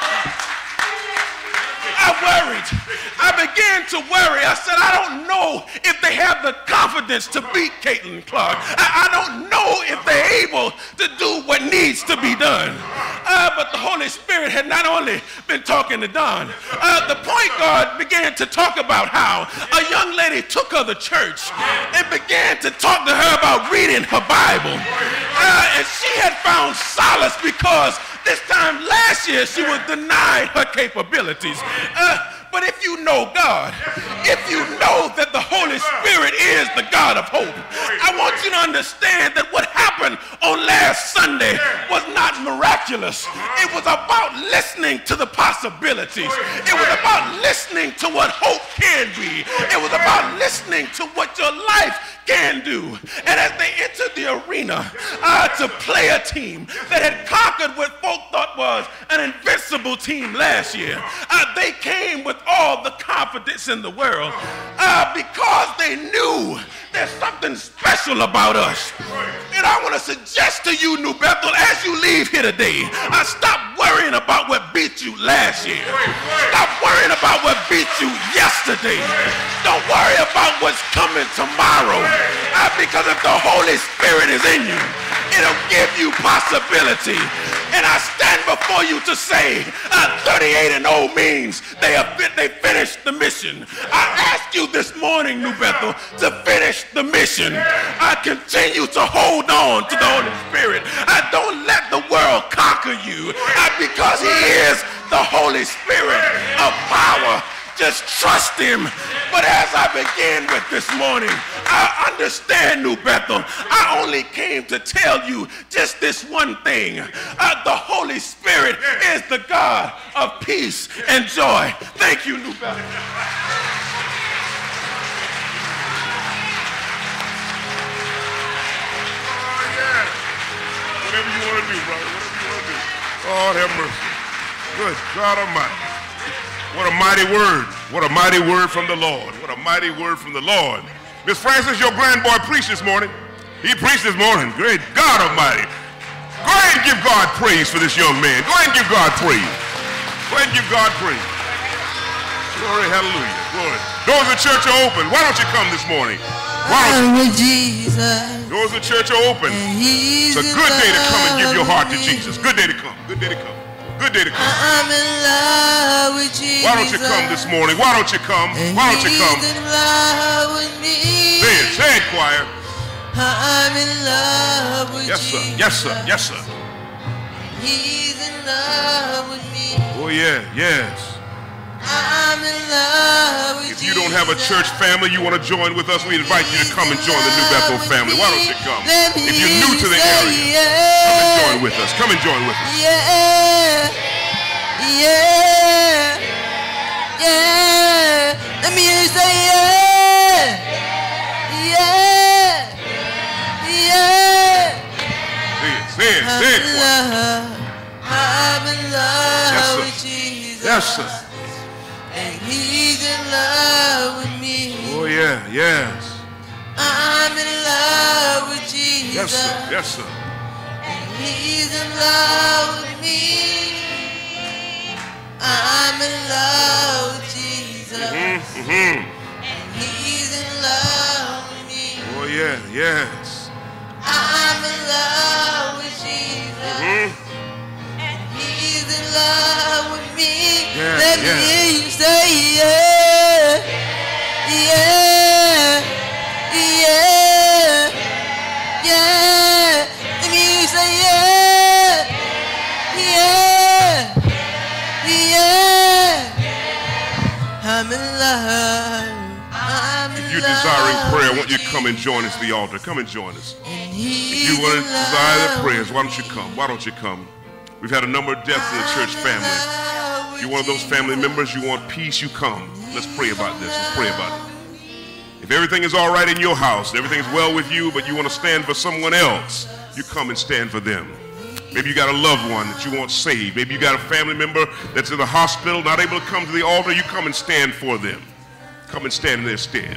I worried. I began to worry. I said, I don't know if they have the confidence to beat Caitlin Clark. I, I don't know if they're able to do what needs to be done. Uh, but the Holy Spirit had not only been talking to Dawn, uh, the point guard began to talk about how a young lady took her to church and began to talk to her about reading her Bible. Uh, and she had found solace because this time last year she was denied her capabilities. Uh, but if you know God, if you know that the Holy Spirit is the God of hope, I want you to understand that what happened on last Sunday was not miraculous. It was about listening to the possibilities. It was about listening to what hope can be. It was about listening to what your life can do. And as they entered the arena uh, to play a team that had conquered what folk thought was an invincible team last year, uh, they came with all the confidence in the world uh, because they knew there's something special about us. And I want to suggest to you, New Bethel, as you leave here today, uh, stop worrying about what beat you last year. Stop worrying about what beat you yesterday. Don't worry about what's coming tomorrow. Uh, because if the Holy Spirit is in you, it'll give you possibility. And I stand before you to say, uh, thirty-eight and oh means they have fin- they finished the mission. I ask you this morning, New Bethel, to finish the mission. I continue to hold on to the Holy Spirit. I don't let the world conquer you, uh, because he is the Holy Spirit of power. Just trust him. But as I begin with this morning, I understand, New Bethel, I only came to tell you just this one thing. Uh, the Holy Spirit is the God of peace and joy. Thank you, New Bethel. Oh, yeah. Whatever you want to do, brother. Whatever you want to do. Lord have mercy. Good God Almighty. What a mighty word. What a mighty word from the Lord. What a mighty word from the Lord. Miss Francis, your grandboy preached this morning. He preached this morning. Great God Almighty. Go ahead and give God praise for this young man. Go ahead and give God praise. Go ahead and give God praise. Glory, hallelujah. Glory. Doors of the church are open. Why don't you come this morning? Why don't you? Jesus. Doors of the church are open. It's a good day to come and give your heart to Jesus. Good day to come. Good day to come. Good day to come. I'm in love with Jesus. Why don't you come this morning? Why don't you come? Why don't you come? He's in love with me. Say it, say it, choir. I'm in love with yes, sir. Jesus. Yes, sir. Yes, sir. He's in love with me. Oh, yeah. Yes. I'm in love with Jesus. If you don't have a church family you want to join with us, we invite you to come and join the New Bethel family. Why don't you come? If you're new to the area, come and join with us. Come and join with us. Yeah. Yeah. Yeah. Let me hear you say yeah. Yeah. Yeah. Say it, say it, say it. I'm in love with Jesus. Yes, sir. And he's in love with me. Oh, yeah, yes. I'm in love with Jesus. Yes, sir, yes, sir. And he's in love with me. I'm in love with Jesus. Mm-hmm, mm-hmm. And he's in love with me. Oh, yeah, yes. I'm in love with Jesus. Mm-hmm. He's in love with me. Yeah, let yeah. me hear you say yeah. Yeah. Yeah. Yeah. Let me hear you say yeah. Yeah. Yeah. I'm in love. I'm in if you're desiring prayer, I want you to come and join us at the altar. Come and join us. If you want to desire the prayers, why don't you come? Why don't you come? We've had a number of deaths in the church family. If you're one of those family members, you want peace, you come. Let's pray about this. Let's pray about it. If everything is all right in your house, and everything is well with you, but you want to stand for someone else, you come and stand for them. Maybe you got a loved one that you want saved. Maybe you got a family member that's in the hospital, not able to come to the altar. You come and stand for them. Come and stand in their stead.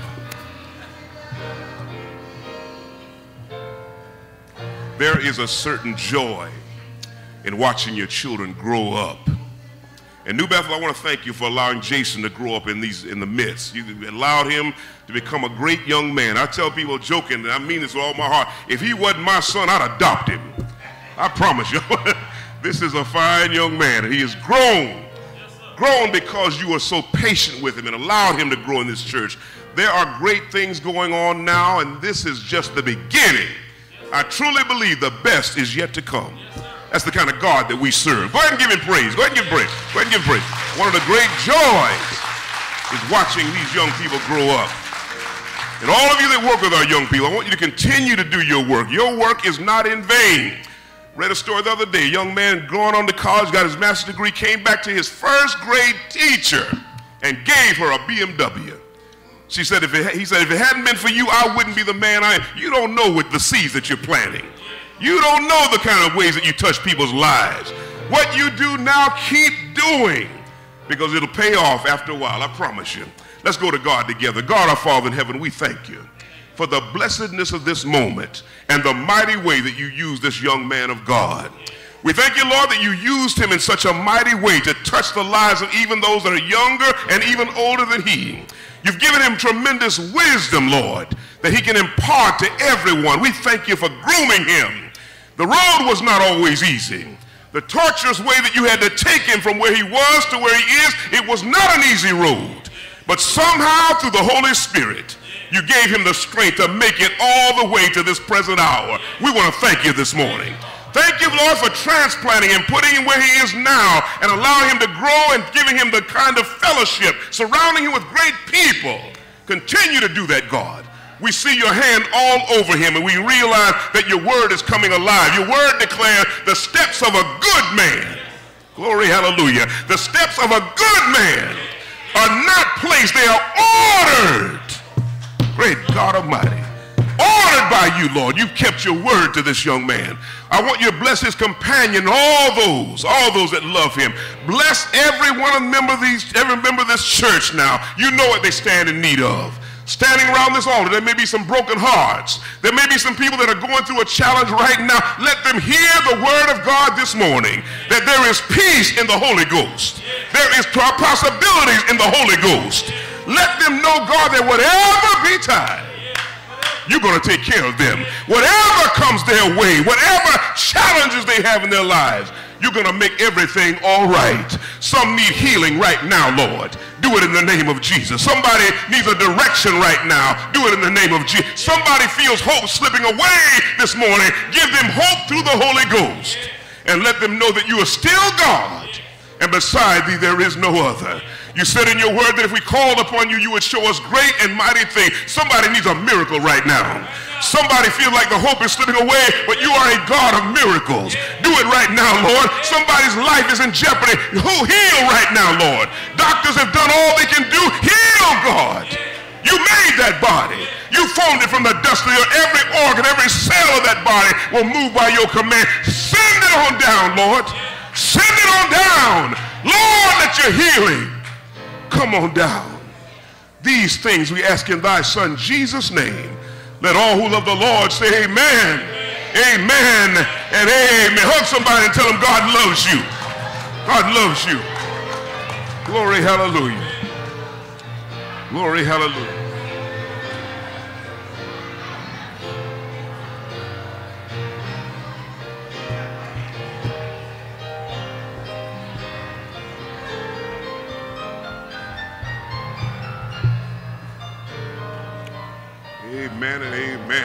There is a certain joy in watching your children grow up. And New Bethel, I want to thank you for allowing Jason to grow up in these in the midst. You allowed him to become a great young man. I tell people joking, and I mean this with all my heart, if he wasn't my son, I'd adopt him. I promise you. This is a fine young man, and he has grown. Grown because you were so patient with him and allowed him to grow in this church. There are great things going on now, and this is just the beginning. I truly believe the best is yet to come. That's the kind of God that we serve. Go ahead and give him praise. Go ahead and give praise. Go ahead and give praise. One of the great joys is watching these young people grow up. And all of you that work with our young people, I want you to continue to do your work. Your work is not in vain. Read a story the other day. A young man going on to college, got his master's degree, came back to his first grade teacher and gave her a B M W. She said, if it, he said, if it hadn't been for you, I wouldn't be the man I am. You don't know what the seeds that you're planting. You don't know the kind of ways that you touch people's lives. What you do now, keep doing, because it'll pay off after a while, I promise you. Let's go to God together. God, our Father in heaven, we thank you for the blessedness of this moment and the mighty way that you used this young man of God. We thank you, Lord, that you used him in such a mighty way to touch the lives of even those that are younger and even older than he. You've given him tremendous wisdom, Lord, that he can impart to everyone. We thank you for grooming him. The road was not always easy. The torturous way that you had to take him from where he was to where he is, it was not an easy road. But somehow through the Holy Spirit, you gave him the strength to make it all the way to this present hour. We want to thank you this morning. Thank you, Lord, for transplanting him, putting him where he is now, and allowing him to grow and giving him the kind of fellowship, surrounding him with great people. Continue to do that, God. We see your hand all over him, and we realize that your word is coming alive. Your word declares the steps of a good man. Glory, hallelujah. The steps of a good man are not placed, they are ordered. Great God Almighty. Ordered by you, Lord. You've kept your word to this young man. I want you to bless his companion, all those, all those that love him. Bless every one of member of these, every member of this church now. You know what they stand in need of. Standing around this altar, there may be some broken hearts. There may be some people that are going through a challenge right now. Let them hear the word of God this morning, that there is peace in the Holy Ghost. There is possibilities in the Holy Ghost. Let them know, God, that whatever betide, you're going to take care of them. Whatever comes their way, whatever challenges they have in their lives, you're going to make everything all right. Some need healing right now, Lord. Do it in the name of Jesus. Somebody needs a direction right now. Do it in the name of Jesus. Somebody feels hope slipping away this morning. Give them hope through the Holy Ghost. And let them know that you are still God. And beside thee there is no other. You said in your word that if we called upon you, you would show us great and mighty things. Somebody needs a miracle right now. Somebody feels like the hope is slipping away, but you are a God of miracles. Do it right now, Lord. Somebody's life is in jeopardy. Who heal right now, Lord? Doctors have done all they can do. Heal, God. You made that body. You formed it from the dust of your every organ, every cell of that body will move by your command. Send it on down, Lord. Send it on down. Lord, let your healing come on down. These things we ask in thy Son Jesus' name. Let all who love the Lord say amen, amen, and amen. Hug somebody and tell them God loves you. God loves you. Glory, hallelujah. Glory, hallelujah. Amen and amen.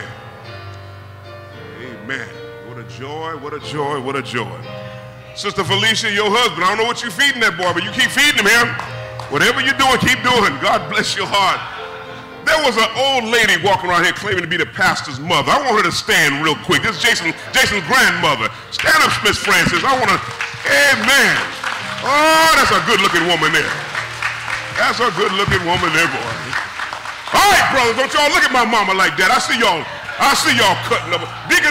Amen. What a joy, what a joy, what a joy. Sister Felicia, your husband, I don't know what you're feeding that boy, but you keep feeding him here. Whatever you're doing, keep doing. God bless your heart. There was an old lady walking around here claiming to be the pastor's mother. I want her to stand real quick. This is Jason, Jason's grandmother. Stand up, Miss Francis. I want to, amen. Oh, that's a good-looking woman there. That's a good-looking woman there, boy. All right, brothers, don't y'all look at my mama like that. I see y'all, I see y'all cutting up. Deacon,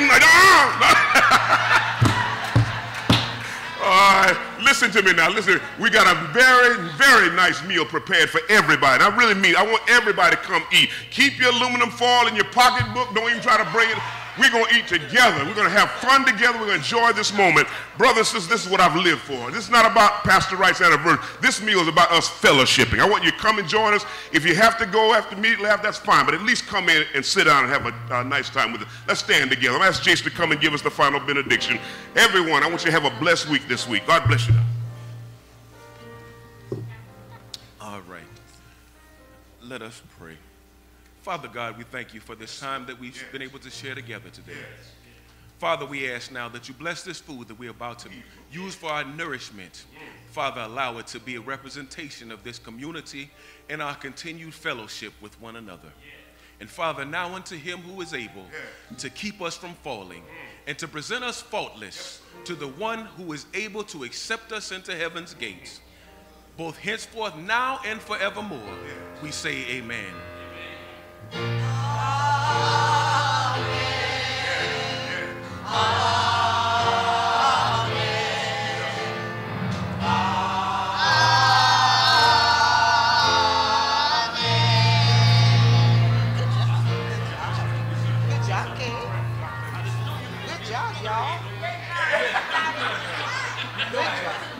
all right, listen to me now. Listen, we got a very, very nice meal prepared for everybody. I really mean, I want everybody to come eat. Keep your aluminum foil in your pocketbook. Don't even try to bring it. We're going to eat together. We're going to have fun together. We're going to enjoy this moment. Brothers and sisters, this is what I've lived for. This is not about Pastor Wright's anniversary. This meal is about us fellowshipping. I want you to come and join us. If you have to go after immediately after, that's fine. But at least come in and sit down and have a, a nice time with us. Let's stand together. I'm going to ask Jason to come and give us the final benediction. Everyone, I want you to have a blessed week this week. God bless you now. All right. Let us pray. Father God, we thank you for this time that we've yes. been able to share together today. Yes. Father, we ask now that you bless this food that we're about to use for our nourishment. Yes. Father, allow it to be a representation of this community and our continued fellowship with one another. Yes. And Father, now unto him who is able yes. to keep us from falling and to present us faultless yes. to the one who is able to accept us into heaven's gates, both henceforth, now, and forevermore, yes. we say amen. Amen. Good job, y'all. Good job.